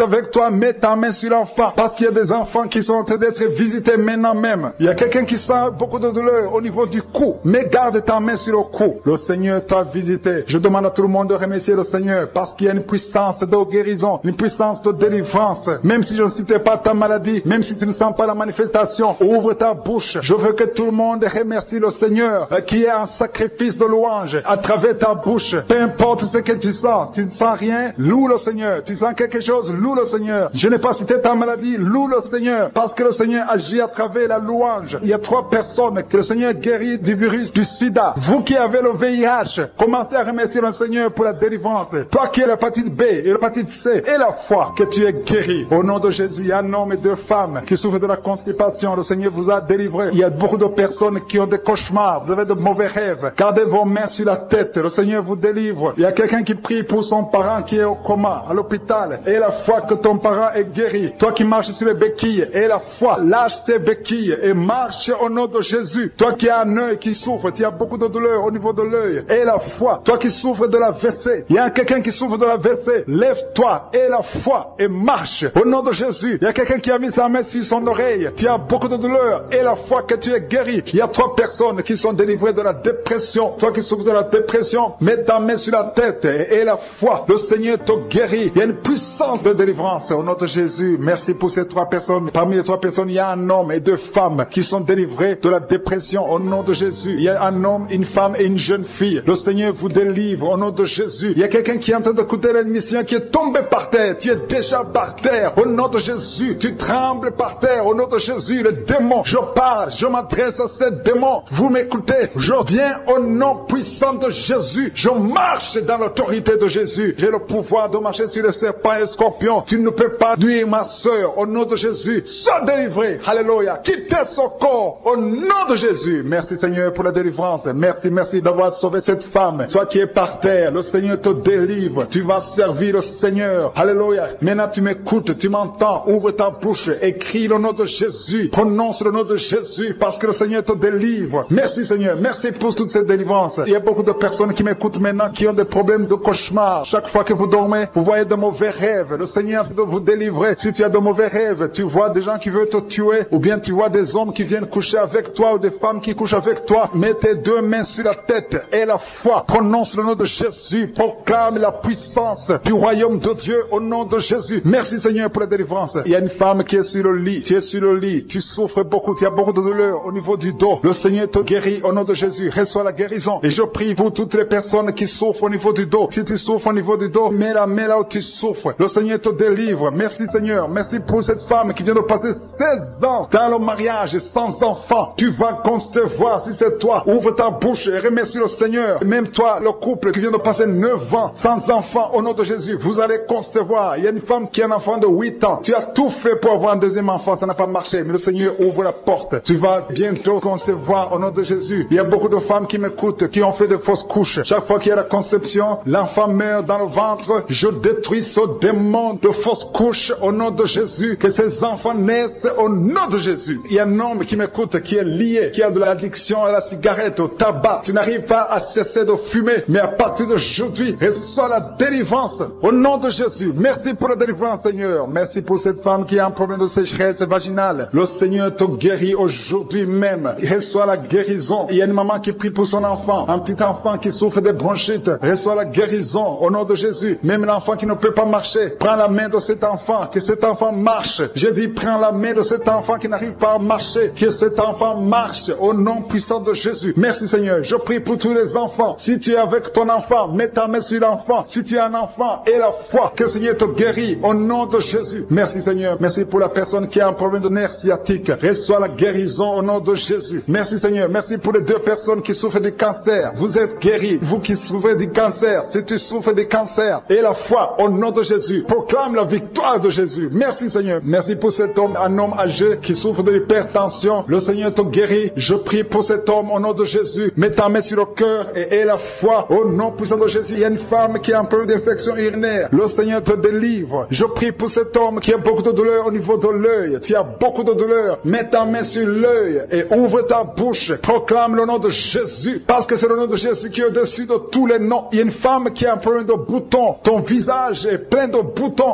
[SPEAKER 1] toi, mets ta main sur l'enfant, parce qu'il y a des enfants qui sont en train d'être visités maintenant même. Il y a quelqu'un qui sent beaucoup de douleur au niveau du cou, mais garde ta main sur le cou. Le Seigneur t'a visité. Je demande à tout le monde de remercier le Seigneur, parce qu'il y a une puissance de guérison, une puissance de délivrance. Même si je ne citais pas ta maladie, même si tu ne sens pas la manifestation, ouvre ta bouche. Je veux que tout le monde remercie le Seigneur, qui est un sacrifice de louange à travers ta bouche. Peu importe ce que tu ne sens rien, loue le Seigneur. Tu sens quelque chose, loue le Seigneur. Je n'ai pas cité ta maladie, loue le Seigneur, parce que le Seigneur agit à travers la louange. Il y a 3 personnes que le Seigneur guérit du virus du sida. Vous qui avez le VIH, commencez à remercier le Seigneur pour la délivrance. Toi qui as l'hépatite B et l'hépatite C et la foi, que tu es guéri. Au nom de Jésus, il y a un homme et 2 femmes qui souffrent de la constipation. Le Seigneur vous a délivré. Il y a beaucoup de personnes qui ont des cauchemars. Vous avez de mauvais rêves. Gardez vos mains sur la tête. Le Seigneur vous délivre. Il y a quelqu'un qui prie pour son parent qui est au coma, à l'hôpital. Et la foi que ton parent est guéri. Toi qui marches sur les béquilles, et la foi, lâche ces béquilles et marche au nom de Jésus. Toi qui as un œil qui souffre, tu as beaucoup de douleur au niveau de l'œil. Et la foi, toi qui souffres de la WC, il y a quelqu'un qui souffre de la WC, lève-toi et la foi et marche au nom de Jésus. Il y a quelqu'un qui a mis sa main sur son oreille, tu as beaucoup de douleur et la foi que tu es guéri. Il y a 3 personnes qui sont délivrées de la dépression. Toi qui souffres de la dépression, mets ta main sur la tête et la foi, le Seigneur te guérit. Il y a une puissance de délivrance au nom de Jésus. Merci pour ces 3 personnes. Parmi les 3 personnes, il y a un homme et 2 femmes qui sont délivrés de la dépression au nom de Jésus. Il y a un homme, une femme et une jeune fille. Le Seigneur vous délivre au nom de Jésus. Il y a quelqu'un qui est en train d'écouter l'émission qui est tombé par terre. Tu es déjà par terre au nom de Jésus. Tu trembles par terre au nom de Jésus. Le démon, je parle, je m'adresse à ces démons. Vous m'écoutez, je viens au nom puissant de Jésus. Je marche dans l'autorité de Jésus. J'ai le pouvoir de marcher sur les serpents et les scorpions. Tu ne peux pas nuire ma soeur au nom de Jésus. Sois délivré. Alléluia. Quittez son corps au nom de Jésus. Merci Seigneur pour la délivrance. Merci d'avoir sauvé cette femme. Toi qui es par terre, le Seigneur te délivre. Tu vas servir le Seigneur. Alléluia. Maintenant tu m'écoutes, tu m'entends. Ouvre ta bouche, écris le nom de Jésus. Prononce le nom de Jésus parce que le Seigneur te délivre. Merci Seigneur. Merci pour toute cette délivrance. Il y a beaucoup de personnes qui m'écoutent maintenant qui ont des problèmes de cauchemar. Chaque fois que vous dormez, vous voyez de mauvais rêves. Le Seigneur veut vous délivrer. Si tu as de mauvais rêves, tu vois des gens qui veulent te tuer ou bien tu vois des hommes qui viennent coucher avec toi ou des femmes qui couchent avec toi. Mets tes 2 mains sur la tête et la foi. Prononce le nom de Jésus. Proclame la puissance du royaume de Dieu au nom de Jésus. Merci Seigneur pour la délivrance. Il y a une femme qui est sur le lit. Tu es sur le lit. Tu souffres beaucoup. Tu as beaucoup de douleur au niveau du dos. Le Seigneur te guérit au nom de Jésus. Reçois la guérison. Et je prie pour toutes les personnes qui souffrent au niveau du dos. Si tu souffres au niveau du dos, mets la main là où tu souffres. Le Seigneur te délivre. Merci Seigneur. Merci pour cette femme qui vient de passer 16 ans dans le mariage sans enfant. Tu vas concevoir si c'est toi. Ouvre ta bouche et remercie le Seigneur. Même toi, le couple qui vient de passer 9 ans sans enfant, au nom de Jésus, vous allez concevoir. Il y a une femme qui a un enfant de 8 ans. Tu as tout fait pour avoir un deuxième enfant, ça n'a pas marché. Mais le Seigneur ouvre la porte. Tu vas bientôt concevoir au nom de Jésus. Il y a beaucoup de femmes qui m'écoutent, qui ont fait de fausses couches. Chaque fois qu'il y a la conception, l'enfant meurt dans le ventre. Je détruis ce démon de fausses couches au nom de Jésus. Que ces enfants naissent au nom de Jésus. Il y a un homme qui m'écoute, qui est lié, qui a de l'addiction à la cigarette, au tabac. Tu n'arrives pas à cesser de fumer, mais à partir d'aujourd'hui, reçois la délivrance au nom de Jésus. Merci pour la délivrance, Seigneur. Merci pour cette femme qui a un problème de sécheresse vaginale. Le Seigneur te guérit aujourd'hui même. Reçois la guérison. Il y a une maman qui prie pour son enfant, un petit enfant qui souffre de bronchite. Reçois la guérison au nom de Jésus. Même l'enfant qui ne peut pas marcher, prends la main de cet enfant, que cet enfant marche. Je dis, prends la main de cet enfant qui n'arrive pas à marcher, que cet enfant marche au nom puissant de Jésus. Merci Seigneur. Je prie pour tous les enfants. Si tu es avec ton enfant, mets ta main sur l'enfant. Si tu es un enfant, et la foi, que le Seigneur te guérit au nom de Jésus. Merci Seigneur. Merci pour la personne qui a un problème de nerf sciatique. Reçois la guérison au nom de Jésus. Merci Seigneur. Merci pour les 2 personnes qui souffrent du cancer. Vous êtes guéris. Vous qui souffrez du cancer, si tu souffres du cancer, et la foi au nom de Jésus. Proclame la victoire de Jésus. Merci Seigneur. Merci pour cet homme, un homme âgé qui souffre de l'hypertension. Le Seigneur te guérit. Je prie pour cet homme au nom de Jésus. Mets ta main sur le cœur et la foi au nom puissant de Jésus. Il y a une femme qui a un problème d'infection urinaire. Le Seigneur te délivre. Je prie pour cet homme qui a beaucoup de douleur au niveau de l'œil. Tu as beaucoup de douleur. Mets ta main sur l'œil et ouvre ta bouche. Proclame le nom de Jésus. Parce que c'est le nom de Jésus qui est au-dessus de tous les noms. Il y a une femme qui a un problème de boutons. Ton visage est plein de boutons. Tu as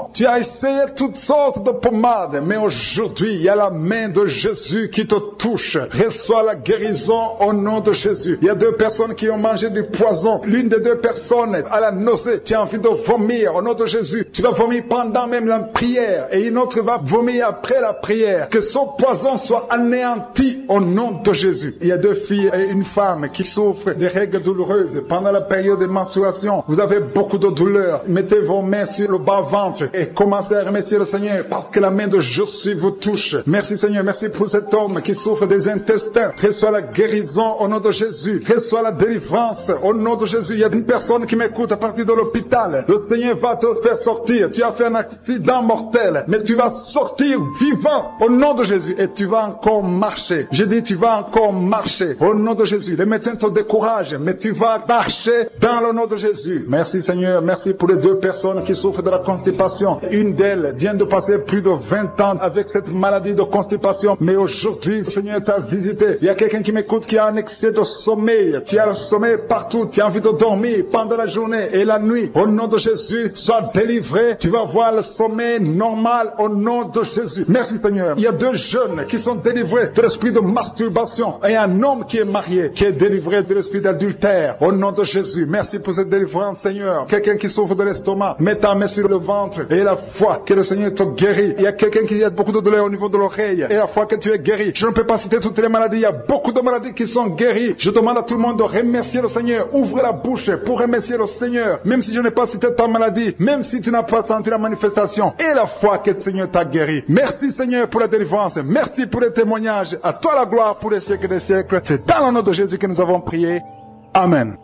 [SPEAKER 1] essayé toutes sortes de pommades, mais aujourd'hui, il y a la main de Jésus qui te touche. Reçois la guérison au nom de Jésus. Il y a 2 personnes qui ont mangé du poison. L'une des 2 personnes a la nausée. Tu as envie de vomir au nom de Jésus. Tu vas vomir pendant même la prière et une autre va vomir après la prière. Que son poison soit anéanti au nom de Jésus. Il y a 2 filles et une femme qui souffrent des règles douloureuses pendant la période de menstruation. Vous avez beaucoup de douleurs. Mettez vos mains sur le bas-ventre et commencez à remercier le Seigneur parce que la main de Jésus vous touche. Merci Seigneur, merci pour cet homme qui souffre des intestins. Reçois la guérison au nom de Jésus. Reçois la délivrance au nom de Jésus. Il y a une personne qui m'écoute à partir de l'hôpital. Le Seigneur va te faire sortir. Tu as fait un accident mortel, mais tu vas sortir vivant au nom de Jésus et tu vas encore marcher. J'ai dit tu vas encore marcher au nom de Jésus. Les médecins te découragent, mais tu vas marcher dans le nom de Jésus. Merci Seigneur, merci pour les 2 personnes qui souffrent de la constipation. Une d'elles vient de passer plus de 20 ans avec cette maladie de constipation, mais aujourd'hui le Seigneur t'a visité. Il y a quelqu'un qui m'écoute qui a un excès de sommeil. Tu as le sommeil partout, tu as envie de dormir pendant la journée et la nuit. Au nom de Jésus, sois délivré. Tu vas voir le sommeil normal au nom de Jésus. Merci Seigneur. Il y a 2 jeunes qui sont délivrés de l'esprit de masturbation et un homme qui est marié, qui est délivré de l'esprit d'adultère. Au nom de Jésus, merci pour cette délivrance Seigneur. Quelqu'un qui souffre de l'estomac, mets ta main sur le ventre et la foi que le Seigneur te guérit. Il y a quelqu'un qui a beaucoup de douleur au niveau de l'oreille et la foi que tu es guéri. Je ne peux pas citer toutes les maladies. Il y a beaucoup de maladies qui sont guéries. Je demande à tout le monde de remercier le Seigneur. Ouvre la bouche pour remercier le Seigneur. Même si je n'ai pas cité ta maladie, même si tu n'as pas senti la manifestation et la foi que le Seigneur t'a guéri. Merci Seigneur pour la délivrance. Merci pour les témoignages. À toi la gloire pour les siècles des siècles. C'est dans le nom de Jésus que nous avons prié. Amen.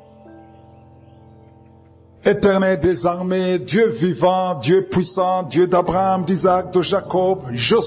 [SPEAKER 1] Éternel des armées, Dieu vivant, Dieu puissant, Dieu d'Abraham, d'Isaac, de Jacob,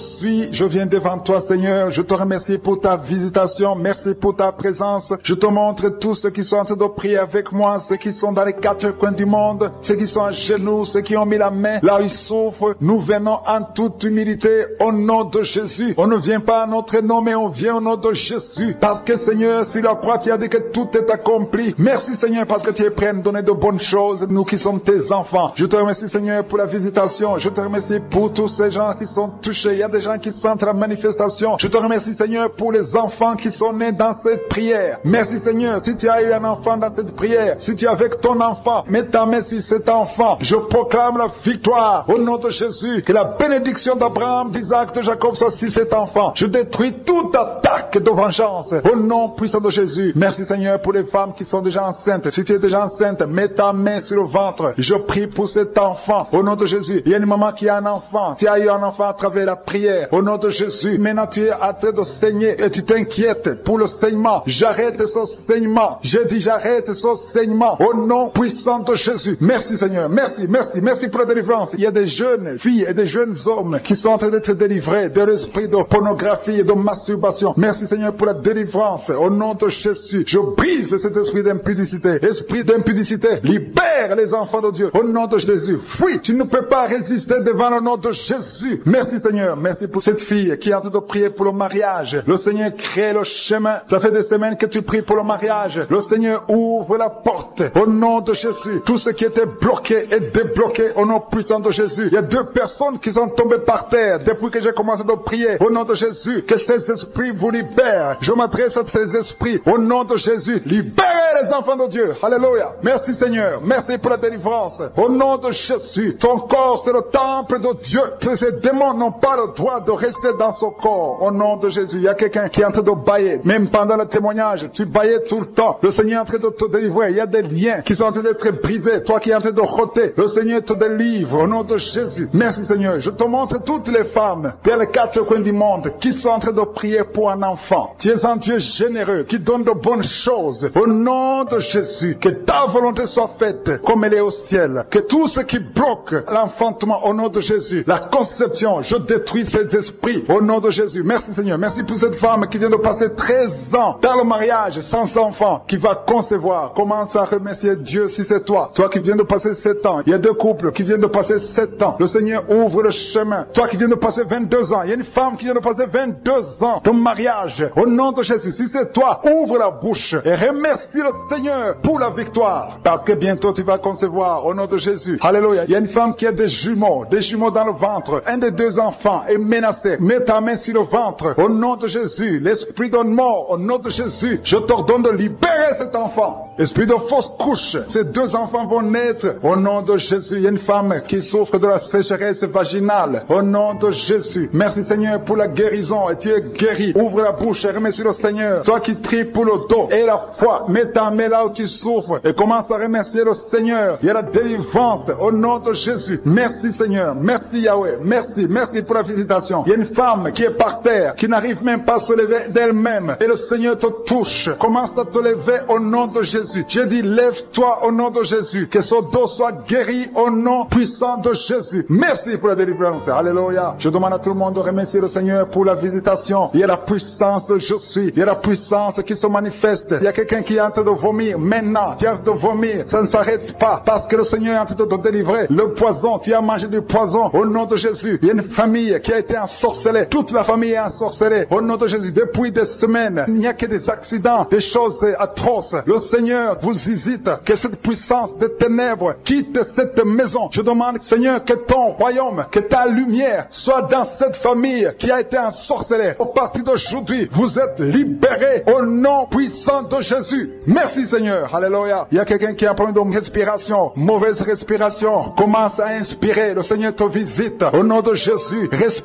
[SPEAKER 1] je viens devant toi Seigneur, je te remercie pour ta visitation, merci pour ta présence, je te montre tous ceux qui sont en train de prier avec moi, ceux qui sont dans les 4 coins du monde, ceux qui sont à genoux, ceux qui ont mis la main là où ils souffrent, nous venons en toute humilité au nom de Jésus, on ne vient pas à notre nom mais on vient au nom de Jésus, parce que Seigneur, sur la croix tu as dit que tout est accompli, merci Seigneur parce que tu es prêt à nous donner de bonnes choses, nous qui sommes tes enfants. Je te remercie Seigneur pour la visitation. Je te remercie pour tous ces gens qui sont touchés. Il y a des gens qui sentent la manifestation. Je te remercie Seigneur pour les enfants qui sont nés dans cette prière. Merci Seigneur. Si tu as eu un enfant dans cette prière, si tu es avec ton enfant, mets ta main sur cet enfant. Je proclame la victoire au nom de Jésus. Que la bénédiction d'Abraham, d'Isaac, de Jacob soit sur cet enfant. Je détruis toute attaque de vengeance au nom puissant de Jésus. Merci Seigneur pour les femmes qui sont déjà enceintes. Si tu es déjà enceinte, mets ta main sur le ventre. Je prie pour cet enfant au nom de Jésus. Il y a une maman qui a un enfant. Tu as eu un enfant à travers la prière au nom de Jésus. Maintenant tu es en train de saigner et tu t'inquiètes pour le saignement. J'arrête ce saignement. Je dis j'arrête ce saignement au nom puissant de Jésus. Merci Seigneur. Merci pour la délivrance. Il y a des jeunes filles et des jeunes hommes qui sont en train d'être délivrés de l'esprit de pornographie et de masturbation. Merci Seigneur pour la délivrance au nom de Jésus. Je brise cet esprit d'impudicité. Esprit d'impudicité, libère les enfants de Dieu au nom de Jésus. Fuis, tu ne peux pas résister devant le nom de Jésus. Merci Seigneur, merci pour cette fille qui est en train de prier pour le mariage. Le Seigneur crée le chemin. Ça fait des semaines que tu pries pour le mariage. Le Seigneur ouvre la porte au nom de Jésus. Tout ce qui était bloqué est débloqué au nom puissant de Jésus. Il y a 2 personnes qui sont tombées par terre depuis que j'ai commencé de prier au nom de Jésus. Que ces esprits vous libèrent. Je m'adresse à ces esprits au nom de Jésus. Libérez les enfants de Dieu. Alléluia. Merci Seigneur. Merci pour la délivrance. Au nom de Jésus, ton corps c'est le temple de Dieu. Que ces démons n'ont pas le droit de rester dans son corps. Au nom de Jésus, il y a quelqu'un qui est en train de bailler. Même pendant le témoignage, tu baillais tout le temps. Le Seigneur est en train de te délivrer. Il y a des liens qui sont en train d'être brisés. Toi qui es en train de rôter, le Seigneur te délivre. Au nom de Jésus. Merci Seigneur. Je te montre toutes les femmes dans les 4 coins du monde qui sont en train de prier pour un enfant. Tu es un Dieu généreux qui donne de bonnes choses. Au nom de Jésus, que ta volonté soit faite comme elle est au ciel. Que tout ce qui bloque l'enfantement au nom de Jésus, la conception, je détruis ces esprits au nom de Jésus. Merci Seigneur. Merci pour cette femme qui vient de passer 13 ans dans le mariage sans enfant, qui va concevoir. Commence à remercier Dieu si c'est toi. Toi qui viens de passer 7 ans. Il y a 2 couples qui viennent de passer 7 ans. Le Seigneur ouvre le chemin. Toi qui viens de passer 22 ans. Il y a une femme qui vient de passer 22 ans de mariage. Au nom de Jésus, si c'est toi, ouvre la bouche et remercie le Seigneur pour la victoire. Parce que bientôt tu vas à concevoir au nom de Jésus. Alléluia. Il y a une femme qui a des jumeaux dans le ventre. Un des deux enfants est menacé. Mets ta main sur le ventre au nom de Jésus. L'esprit de mort au nom de Jésus. Je t'ordonne de libérer cet enfant. Esprit de fausse couche. Ces deux enfants vont naître au nom de Jésus. Il y a une femme qui souffre de la sécheresse vaginale au nom de Jésus. Merci Seigneur pour la guérison. Et tu es guéri. Ouvre la bouche et remercie le Seigneur. Toi qui pries pour le dos et la foi, mets ta main là où tu souffres et commence à remercier le Seigneur. Il y a la délivrance au nom de Jésus. Merci Seigneur. Merci Yahweh. Merci pour la visitation. Il y a une femme qui est par terre, qui n'arrive même pas à se lever d'elle-même. Et le Seigneur te touche. Commence à te lever au nom de Jésus. J'ai dit, lève-toi au nom de Jésus. Que son dos soit guéri au nom puissant de Jésus. Merci pour la délivrance. Alléluia. Je demande à tout le monde de remercier le Seigneur pour la visitation. Il y a la puissance de je suis. Il y a la puissance qui se manifeste. Il y a quelqu'un qui est en train de vomir. Maintenant, tu es en train de vomir. Ça ne s'arrête pas parce que le Seigneur est en train de te délivrer. Le poison, tu as mangé du poison au nom de Jésus. Il y a une famille qui a été ensorcelée. Toute la famille est ensorcelée au nom de Jésus. Depuis des semaines, il n'y a que des accidents, des choses atroces. Le Seigneur vous hésite. Que cette puissance des ténèbres quitte cette maison. Je demande, Seigneur, que ton royaume, que ta lumière soit dans cette famille qui a été ensorcelée. Au partir d'aujourd'hui, vous êtes libérés au nom puissant de Jésus. Merci Seigneur. Alléluia. Il y a quelqu'un qui a un problème de respiration, mauvaise respiration. Commence à inspirer. Le Seigneur te visite au nom de Jésus.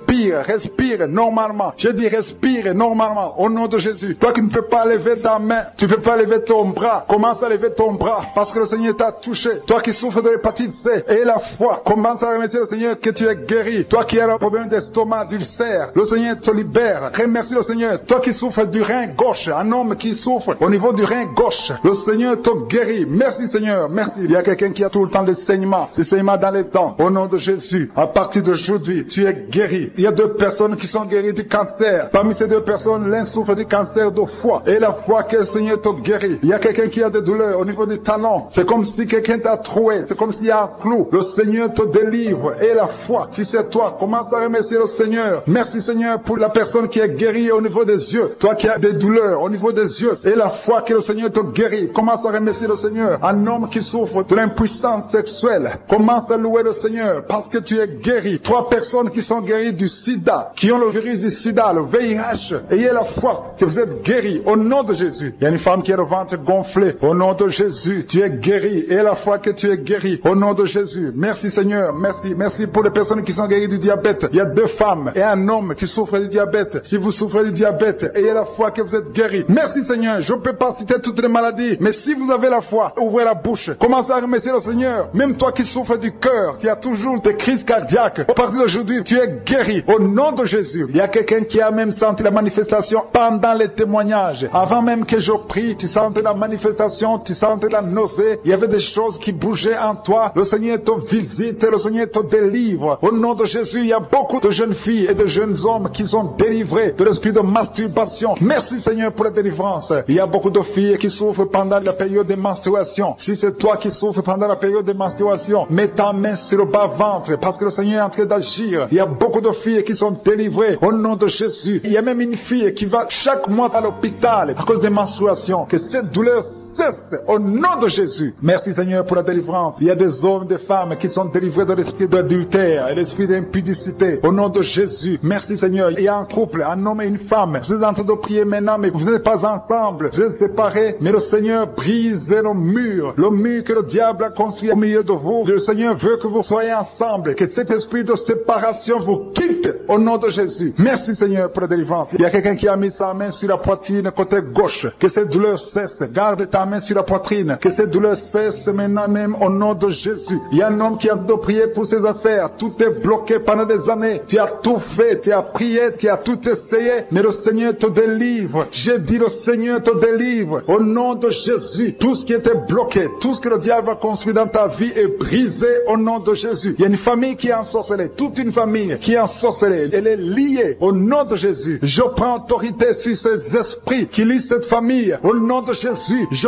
[SPEAKER 1] Respire normalement. Je dis respire normalement au nom de Jésus. Toi qui ne peux pas lever ta main, tu ne peux pas lever ton bras. Commence à lever ton bras parce que le Seigneur t'a touché. Toi qui souffres de l'hépatite C et la foi, commence à remercier le Seigneur que tu es guéri. Toi qui as un problème d'estomac, d'ulcère, le Seigneur te libère. Remercie le Seigneur. Toi qui souffres du rein gauche, un homme qui souffre au niveau du rein gauche, le Seigneur te guérit. Merci Seigneur, merci. Il y a quelqu'un qui a tout le temps des saignements dans les dents. Au nom de Jésus, à partir d'aujourd'hui, tu es guéri. Il y a deux personnes qui sont guéries du cancer. Parmi ces deux personnes, l'un souffre du cancer de foie et la foi que le Seigneur te guérit. Il y a quelqu'un qui a des douleurs au niveau du talon. C'est comme si quelqu'un t'a troué. C'est comme s'il y a un clou. Le Seigneur te délivre et la foi. Si c'est toi, commence à remercier le Seigneur. Merci Seigneur pour la personne qui est guérie au niveau des yeux. Toi qui as des douleurs au niveau des yeux et la foi que le Seigneur te guérit. Commence à remercier le Seigneur. Un homme qui souffre de l'impuissance sexuelle. Commence à louer le Seigneur parce que tu es guéri. 3 personnes qui sont guéries du sida, qui ont le virus du sida, le VIH. Ayez la foi que vous êtes guéris au nom de Jésus. Il y a une femme qui a le ventre gonflé. Au nom de Jésus, tu es guéri. Et la foi que tu es guéri au nom de Jésus. Merci Seigneur. Merci pour les personnes qui sont guéries du diabète. Il y a 2 femmes et un homme qui souffrent du diabète. Si vous souffrez du diabète, ayez la foi que vous êtes guéris. Merci Seigneur. Je ne peux pas citer toutes les maladies, mais si vous avez la foi, ouvrez la bouche. Commencez à remercier le Seigneur. Même toi qui souffres du cœur, tu as toujours des crises cardiaques. À partir d'aujourd'hui, tu es guéri au nom de Jésus. Il y a quelqu'un qui a même senti la manifestation pendant les témoignages. Avant même que je prie, tu sentais la manifestation, tu sentais la nausée. Il y avait des choses qui bougeaient en toi. Le Seigneur te visite, le Seigneur te délivre. Au nom de Jésus, il y a beaucoup de jeunes filles et de jeunes hommes qui sont délivrés de l'esprit de masturbation. Merci Seigneur pour la délivrance. Il y a beaucoup de filles qui souffrent pendant la période de menstruation. Si c'est toi qui souffres pendant la période de menstruation, mets ta main sur le bas-ventre parce que le Seigneur est en train d'agir. Il y a beaucoup de filles qui sont délivrées au nom de Jésus. Il y a même une fille qui va chaque mois à l'hôpital à cause des menstruations. Que cette douleur cesse au nom de Jésus. Merci Seigneur pour la délivrance. Il y a des hommes, des femmes qui sont délivrés de l'esprit d'adultère et l'esprit d'impudicité. Au nom de Jésus. Merci Seigneur. Il y a un couple, un homme et une femme. Vous êtes en train de prier maintenant, mais vous n'êtes pas ensemble. Vous êtes séparés, mais le Seigneur brise le mur que le diable a construit au milieu de vous. Le Seigneur veut que vous soyez ensemble, que cet esprit de séparation vous quitte au nom de Jésus. Merci Seigneur pour la délivrance. Il y a quelqu'un qui a mis sa main sur la poitrine côté gauche. Que cette douleur cesse. Garde ta main sur la poitrine. Que cette douleur cesse maintenant même au nom de Jésus. Il y a un homme qui a de prier pour ses affaires. Tout est bloqué pendant des années. Tu as tout fait, tu as prié, tu as tout essayé, mais le Seigneur te délivre. J'ai dit le Seigneur te délivre. Au nom de Jésus, tout ce qui était bloqué, tout ce que le diable a construit dans ta vie est brisé au nom de Jésus. Il y a une famille qui est ensorcelée, toute une famille qui est ensorcelée. Elle est liée au nom de Jésus. Je prends autorité sur ces esprits qui lient cette famille. Au nom de Jésus, je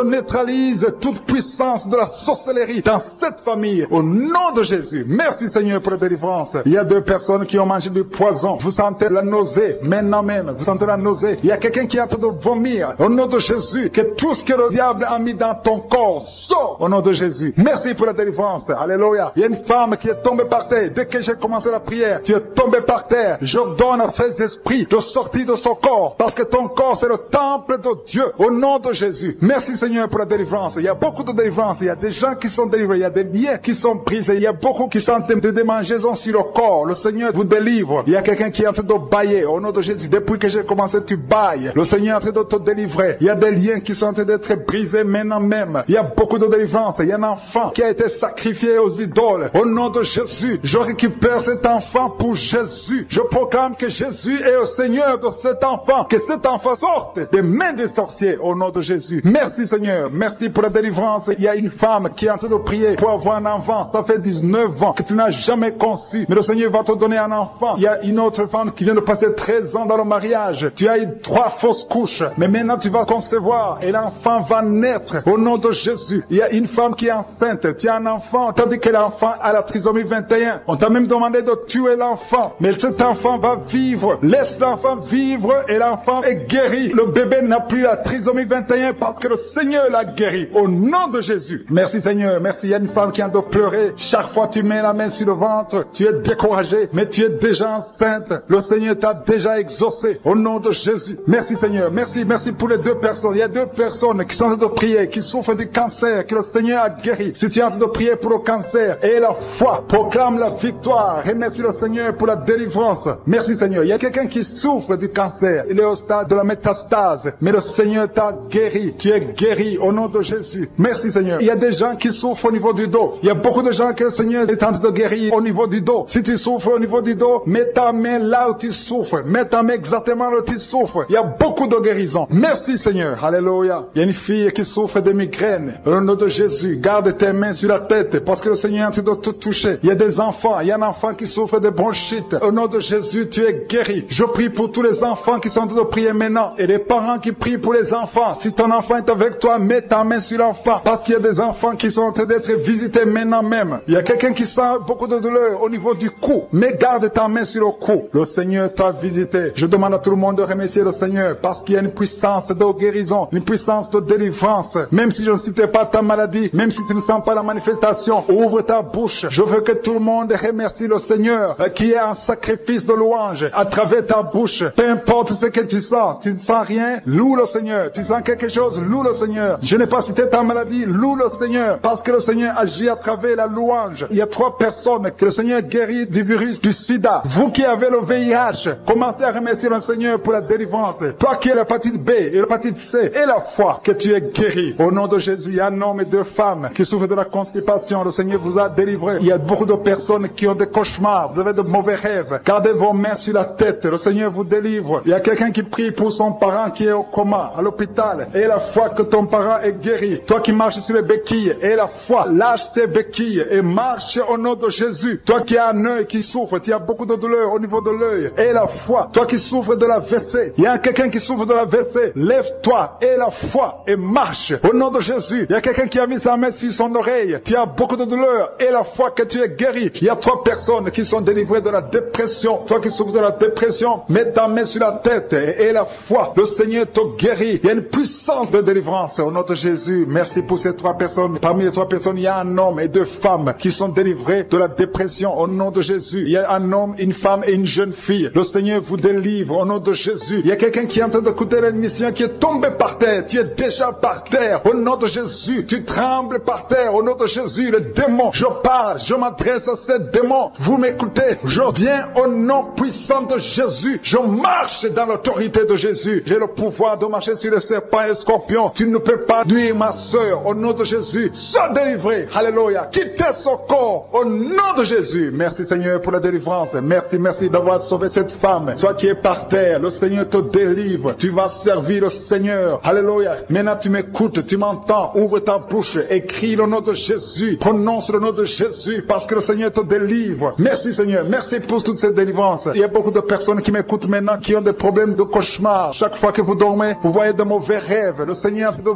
[SPEAKER 1] neutralise toute puissance de la sorcellerie dans cette famille. Au nom de Jésus. Merci Seigneur pour la délivrance. Il y a 2 personnes qui ont mangé du poison. Vous sentez la nausée. Maintenant même, vous sentez la nausée. Il y a quelqu'un qui est en train de vomir. Au nom de Jésus, que tout ce que le diable a mis dans ton corps sort. Au nom de Jésus. Merci pour la délivrance. Alléluia. Il y a une femme qui est tombée par terre. Dès que j'ai commencé la prière, tu es tombé par terre. Je donne à ces esprits de sortir de son corps. Parce que ton corps, c'est le temple de Dieu. Au nom de Jésus. Merci Seigneur pour la délivrance. Il y a beaucoup de délivrance. Il y a des gens qui sont délivrés. Il y a des liens qui sont brisés. Il y a beaucoup qui sentent de démangeaisons sur le corps. Le Seigneur vous délivre. Il y a quelqu'un qui est en train de bailler. Au nom de Jésus. Depuis que j'ai commencé, tu bailles. Le Seigneur est en train de te délivrer. Il y a des liens qui sont en train d'être brisés maintenant même. Il y a beaucoup de délivrance. Il y a un enfant qui a été sacrifié aux idoles. Au nom de Jésus, je récupère cet enfant pour Jésus. Je proclame que Jésus est le Seigneur de cet enfant. Que cet enfant sorte des mains des sorciers. Au nom de Jésus. Merci Seigneur. Merci pour la délivrance. Il y a une femme qui est en train de prier pour avoir un enfant. Ça fait 19 ans que tu n'as jamais conçu. Mais le Seigneur va te donner un enfant. Il y a une autre femme qui vient de passer 13 ans dans le mariage. Tu as eu 3 fausses couches. Mais maintenant tu vas concevoir et l'enfant va naître. Au nom de Jésus. Il y a une femme qui est enceinte. Tu as un enfant. Tandis que l'enfant a la trisomie 21. On t'a même demandé de tuer l'enfant. Mais cet enfant va vivre. Laisse l'enfant vivre et l'enfant est guéri. Le bébé n'a plus la trisomie 21 parce que le Seigneur l'a guéri. Au nom de Jésus. Merci Seigneur. Merci. Il y a une femme qui a de pleurer. Chaque fois tu mets la main sur le ventre. Tu es découragé. Mais tu es déjà enceinte. Le Seigneur t'a déjà exaucé. Au nom de Jésus. Merci Seigneur. Merci. Merci pour les 2 personnes. Il y a 2 personnes qui sont en train de prier, qui souffrent du cancer, que le Seigneur a guéri. Si tu es en train de prier pour le cancer et la foi, proclame la victoire. Remercie le Seigneur pour la délivrance. Merci Seigneur. Il y a quelqu'un qui souffre du cancer. Il est au stade de la métastase. Mais le Seigneur t'a guéri. Tu es guéri au nom de Jésus. Merci Seigneur. Il y a des gens qui souffrent au niveau du dos. Il y a beaucoup de gens que le Seigneur est en train de guérir au niveau du dos. Si tu souffres au niveau du dos, mets ta main là où tu souffres. Mets ta main exactement là où tu souffres. Il y a beaucoup de guérisons. Merci Seigneur. Alléluia. Il y a une fille qui souffre de migraines. Au nom de Jésus, garde tes mains sur la tête parce que le Seigneur est en train de te toucher. Il y a des enfants. Il y a un enfant qui souffre de bronchite. Au nom de Jésus, tu es guéri. Je prie pour tous les enfants qui sont en train de prier maintenant et les parents qui prient pour les enfants. Si ton enfant est avec toi, mets ta main sur l'enfant parce qu'il y a des enfants qui sont en train d'être visités maintenant même. Il y a quelqu'un qui sent beaucoup de douleur au niveau du cou. Mais garde ta main sur le cou. Le Seigneur t'a visité. Je demande à tout le monde de remercier le Seigneur parce qu'il y a une puissance de guérison, une puissance de délivrance. Même si je ne citais pas ta maladie, même si tu ne sens pas la manifestation, ouvre ta bouche. Je veux que tout le monde remercie le Seigneur qui est un sacrifice de louange à travers ta bouche. Peu importe ce que tu sens sens rien, loue le Seigneur. Tu sens quelque chose, loue le Seigneur. Je n'ai pas cité ta maladie, loue le Seigneur parce que le Seigneur agit à travers la louange. Il y a 3 personnes que le Seigneur guérit du virus du sida. Vous qui avez le VIH, commencez à remercier le Seigneur pour la délivrance. Toi qui as l'hépatite B et l'hépatite C et la foi, que tu es guéri. Au nom de Jésus, il y a un homme et 2 femmes qui souffrent de la constipation. Le Seigneur vous a délivré. Il y a beaucoup de personnes qui ont des cauchemars. Vous avez de mauvais rêves. Gardez vos mains sur la tête. Le Seigneur vous délivre. Il y a quelqu'un qui prie pour son parent qui est au coma, à l'hôpital. Et la foi que ton parent est guéri. Toi qui marches sur les béquilles, et la foi, lâche ces béquilles et marche au nom de Jésus. Toi qui as un œil qui souffre, tu as beaucoup de douleur au niveau de l'œil. Et la foi, toi qui souffres de la WC, il y a quelqu'un qui souffre de la WC. Lève-toi et la foi et marche au nom de Jésus. Il y a quelqu'un qui a mis sa main sur son oreille. Tu as beaucoup de douleur et la foi que tu es guéri. Il y a 3 personnes qui sont délivrées de la dépression. Toi qui souffres de la dépression, mets ta main sur la tête et la foi. Le Seigneur te guérit. Il y a une puissance de délivrance au nom de Jésus. Merci pour ces 3 personnes. Parmi les 3 personnes, il y a un homme et 2 femmes qui sont délivrés de la dépression au nom de Jésus. Il y a un homme, une femme et une jeune fille. Le Seigneur vous délivre au nom de Jésus. Il y a quelqu'un qui est en train d'écouter l'émission qui est tombé par terre. Tu es déjà par terre au nom de Jésus. Tu trembles par terre au nom de Jésus. Le démon, je parle, je m'adresse à ces démons. Vous m'écoutez. Je viens au nom puissant de Jésus. Je marche dans l'autorité de Jésus. J'ai le pouvoir de marcher sur les serpents et les scorpions. Tu ne peux pas nuire ma soeur au nom de Jésus. Sois délivré. Alléluia. Quittez son corps au nom de Jésus. Merci Seigneur pour la délivrance. Merci d'avoir sauvé cette femme. Toi qui es par terre, le Seigneur te délivre. Tu vas servir le Seigneur. Alléluia. Maintenant tu m'écoutes, tu m'entends. Ouvre ta bouche, écris le nom de Jésus. Prononce le nom de Jésus parce que le Seigneur te délivre. Merci Seigneur. Merci pour toute cette délivrance. Il y a beaucoup de personnes qui m'écoutent maintenant qui ont des problèmes de cauchemar. Chaque fois que vous dormez, vous voyez de mauvais rêves. Le Seigneur de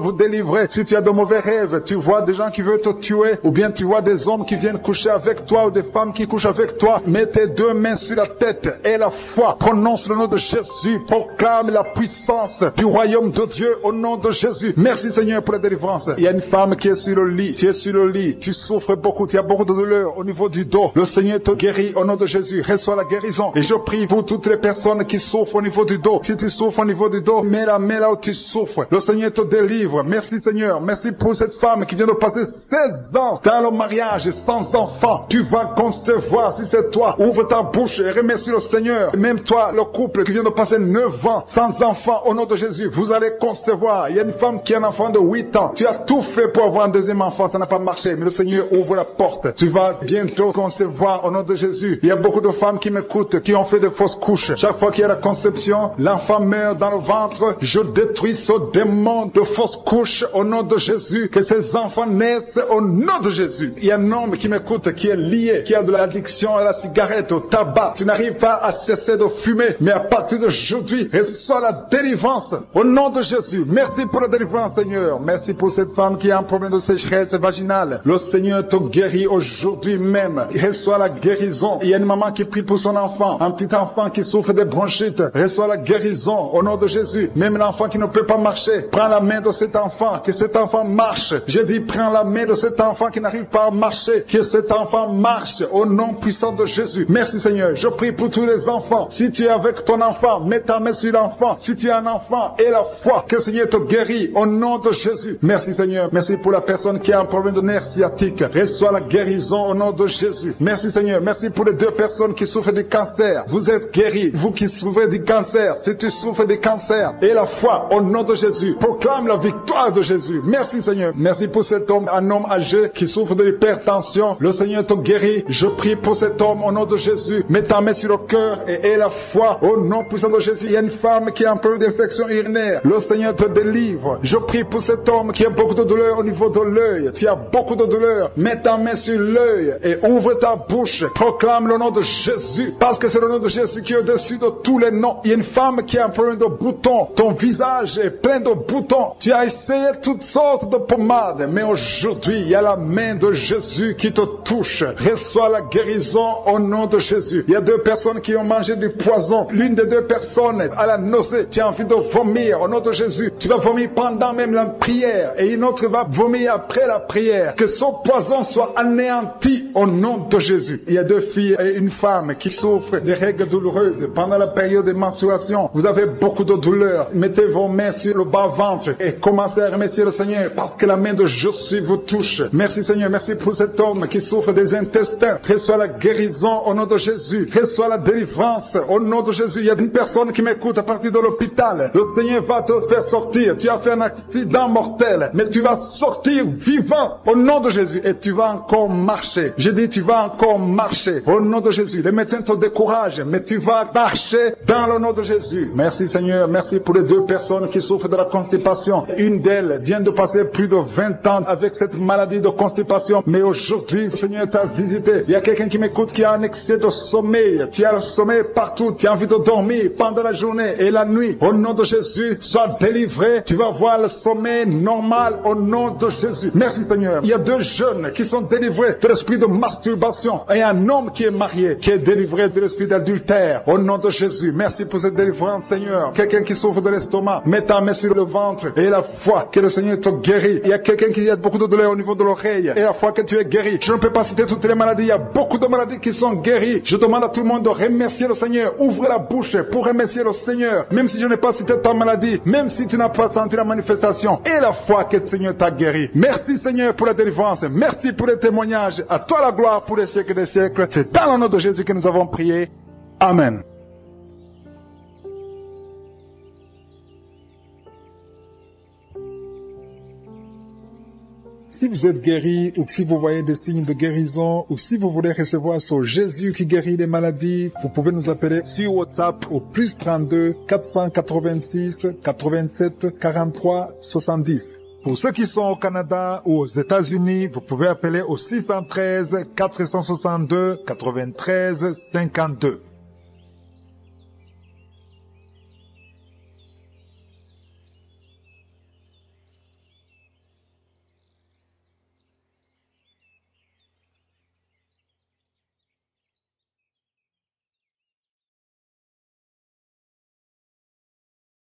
[SPEAKER 1] vous délivrer. Si tu as de mauvais rêves, tu vois des gens qui veulent te tuer, ou bien tu vois des hommes qui viennent coucher avec toi, ou des femmes qui couchent avec toi, mets tes deux mains sur la tête et la foi. Prononce le nom de Jésus. Proclame la puissance du royaume de Dieu au nom de Jésus. Merci Seigneur pour la délivrance. Il y a une femme qui est sur le lit. Tu es sur le lit. Tu souffres beaucoup. Tu as beaucoup de douleur au niveau du dos. Le Seigneur te guérit au nom de Jésus. Reçois la guérison. Et je prie pour toutes les personnes qui souffrent au niveau du dos. Si tu souffres au niveau du dos, mets la main là où tu souffres. Le Seigneur te délivre. Merci Seigneur. Merci pour cette femme qui vient de passer 16 ans dans le mariage sans enfant. Tu vas concevoir si c'est toi. Ouvre ta bouche et remercie le Seigneur. Même toi, le couple qui vient de passer 9 ans sans enfant, au nom de Jésus, vous allez concevoir. Il y a une femme qui a un enfant de 8 ans. Tu as tout fait pour avoir un deuxième enfant, ça n'a pas marché. Mais le Seigneur ouvre la porte. Tu vas bientôt concevoir au nom de Jésus. Il y a beaucoup de femmes qui m'écoutent, qui ont fait de fausses couches. Chaque fois qu'il y a la conception, l'enfant meurt dans le ventre. Je détruis ce démon de fausses couches au nom de Jésus. Que ces enfants naissent au nom de Jésus. Il y a un homme qui m'écoute, qui est lié, qui a de l'addiction à la cigarette, au tabac. Tu n'arrives pas à cesser de fumer, mais à partir d'aujourd'hui, reçois la délivrance au nom de Jésus. Merci pour la délivrance, Seigneur. Merci pour cette femme qui a un problème de sécheresse vaginale. Le Seigneur te guérit aujourd'hui même. Reçois la guérison. Il y a une maman qui prie pour son enfant, un petit enfant qui souffre de bronchite. Reçois la guérison au nom de Jésus. Même l'enfant qui ne peut pas marcher, prends la main de cet enfant, que cet enfant marche. J'ai dit, prends la main de cet enfant qui n'arrive pas à marcher, que cet enfant marche au nom puissant de Jésus. Merci Seigneur. Je prie pour tous les enfants. Si tu es avec ton enfant, mets ta main sur l'enfant. Si tu es un enfant, et la foi, que le Seigneur te guérit au nom de Jésus. Merci Seigneur. Merci pour la personne qui a un problème de nerf sciatique. Reçois la guérison au nom de Jésus. Merci Seigneur. Merci pour les 2 personnes qui souffrent du cancer. Vous êtes guéris. Vous qui souffrez du cancer, si tu souffres du cancer, et la foi au nom de Jésus. Proclame la victoire de Jésus. Merci Seigneur. Merci pour cet homme, un homme âgé qui souffre de l'hypertension. Le Seigneur te guérit. Je prie pour cet homme au nom de Jésus. Mets ta main sur le cœur et la foi au nom puissant de Jésus. Il y a une femme qui a un peu d'infection urinaire. Le Seigneur te délivre. Je prie pour cet homme qui a beaucoup de douleur au niveau de l'œil. Tu as beaucoup de douleur. Mets ta main sur l'œil et ouvre ta bouche. Proclame le nom de Jésus. Parce que c'est le nom de Jésus qui est au-dessus de tous les noms. Il y a une femme qui a un problème de boutons. Ton visage est plein de boutons. Tu as essayé toutes sortes de pommades. Mais aujourd'hui, il y a la main de Jésus qui te touche. Reçois la guérison au nom de Jésus. Il y a 2 personnes qui ont mangé du poison. L'une des 2 personnes a la nausée. Tu as envie de vomir au nom de Jésus. Tu vas vomir pendant même la prière. Et une autre va vomir après la prière. Que ce poison soit anéanti au nom de Jésus. Il y a 2 filles et une femme qui souffrent des règles douloureuses pendant la période de menstruation. Vous avez beaucoup de douleur. Mettez vos mains sur le bas-ventre et commencez à remercier le Seigneur parce que la main de Jésus vous touche. Merci Seigneur. Merci pour cet homme qui souffre des intestins. Reçois la guérison au nom de Jésus. Reçois la délivrance au nom de Jésus. Il y a une personne qui m'écoute à partir de l'hôpital. Le Seigneur va te faire sortir. Tu as fait un accident mortel, mais tu vas sortir vivant au nom de Jésus et tu vas encore marcher. J'ai dit tu vas encore marcher au nom de Jésus. Les médecins te découragent, mais tu vas marcher dans le nom de Jésus. Merci Seigneur. Merci pour les 2 personnes qui souffrent de la constipation. Une d'elles vient de passer plus de 20 ans avec cette maladie de constipation, mais aujourd'hui le Seigneur t'a visité. Il y a quelqu'un qui m'écoute qui a un excès de sommeil. Tu as le sommeil partout. Tu as envie de dormir pendant la journée et la nuit. Au nom de Jésus, sois délivré. Tu vas voir le sommeil normal au nom de Jésus. Merci Seigneur. Il y a 2 jeunes qui sont délivrés de l'esprit de masturbation et un homme qui est marié qui est délivré de l'esprit d'adultère au nom de Jésus. Merci pour cette délivrance Seigneur. Quelqu'un qui souffre de l'estomac, mets ta main sur le ventre et la foi que le Seigneur te guérit. Il y a quelqu'un qui a beaucoup de douleur au niveau de l'oreille et la foi que tu es guéri. Je ne peux pas citer toutes les maladies. Il y a beaucoup de maladies qui sont guéries. Je demande à tout le monde de remercier le Seigneur. Ouvre la bouche pour remercier le Seigneur. Même si je n'ai pas cité ta maladie, même si tu n'as pas senti la manifestation et la foi que le Seigneur t'a guéri. Merci Seigneur pour la délivrance. Merci pour les témoignages. À toi la gloire pour les siècles des siècles. C'est dans le nom de Jésus que nous avons prié. Amen. Si vous êtes guéri ou si vous voyez des signes de guérison ou si vous voulez recevoir ce Jésus qui guérit les maladies, vous pouvez nous appeler sur WhatsApp au +32 486 87 43 70. Pour ceux qui sont au Canada ou aux États-Unis, vous pouvez appeler au 613 462 93 52.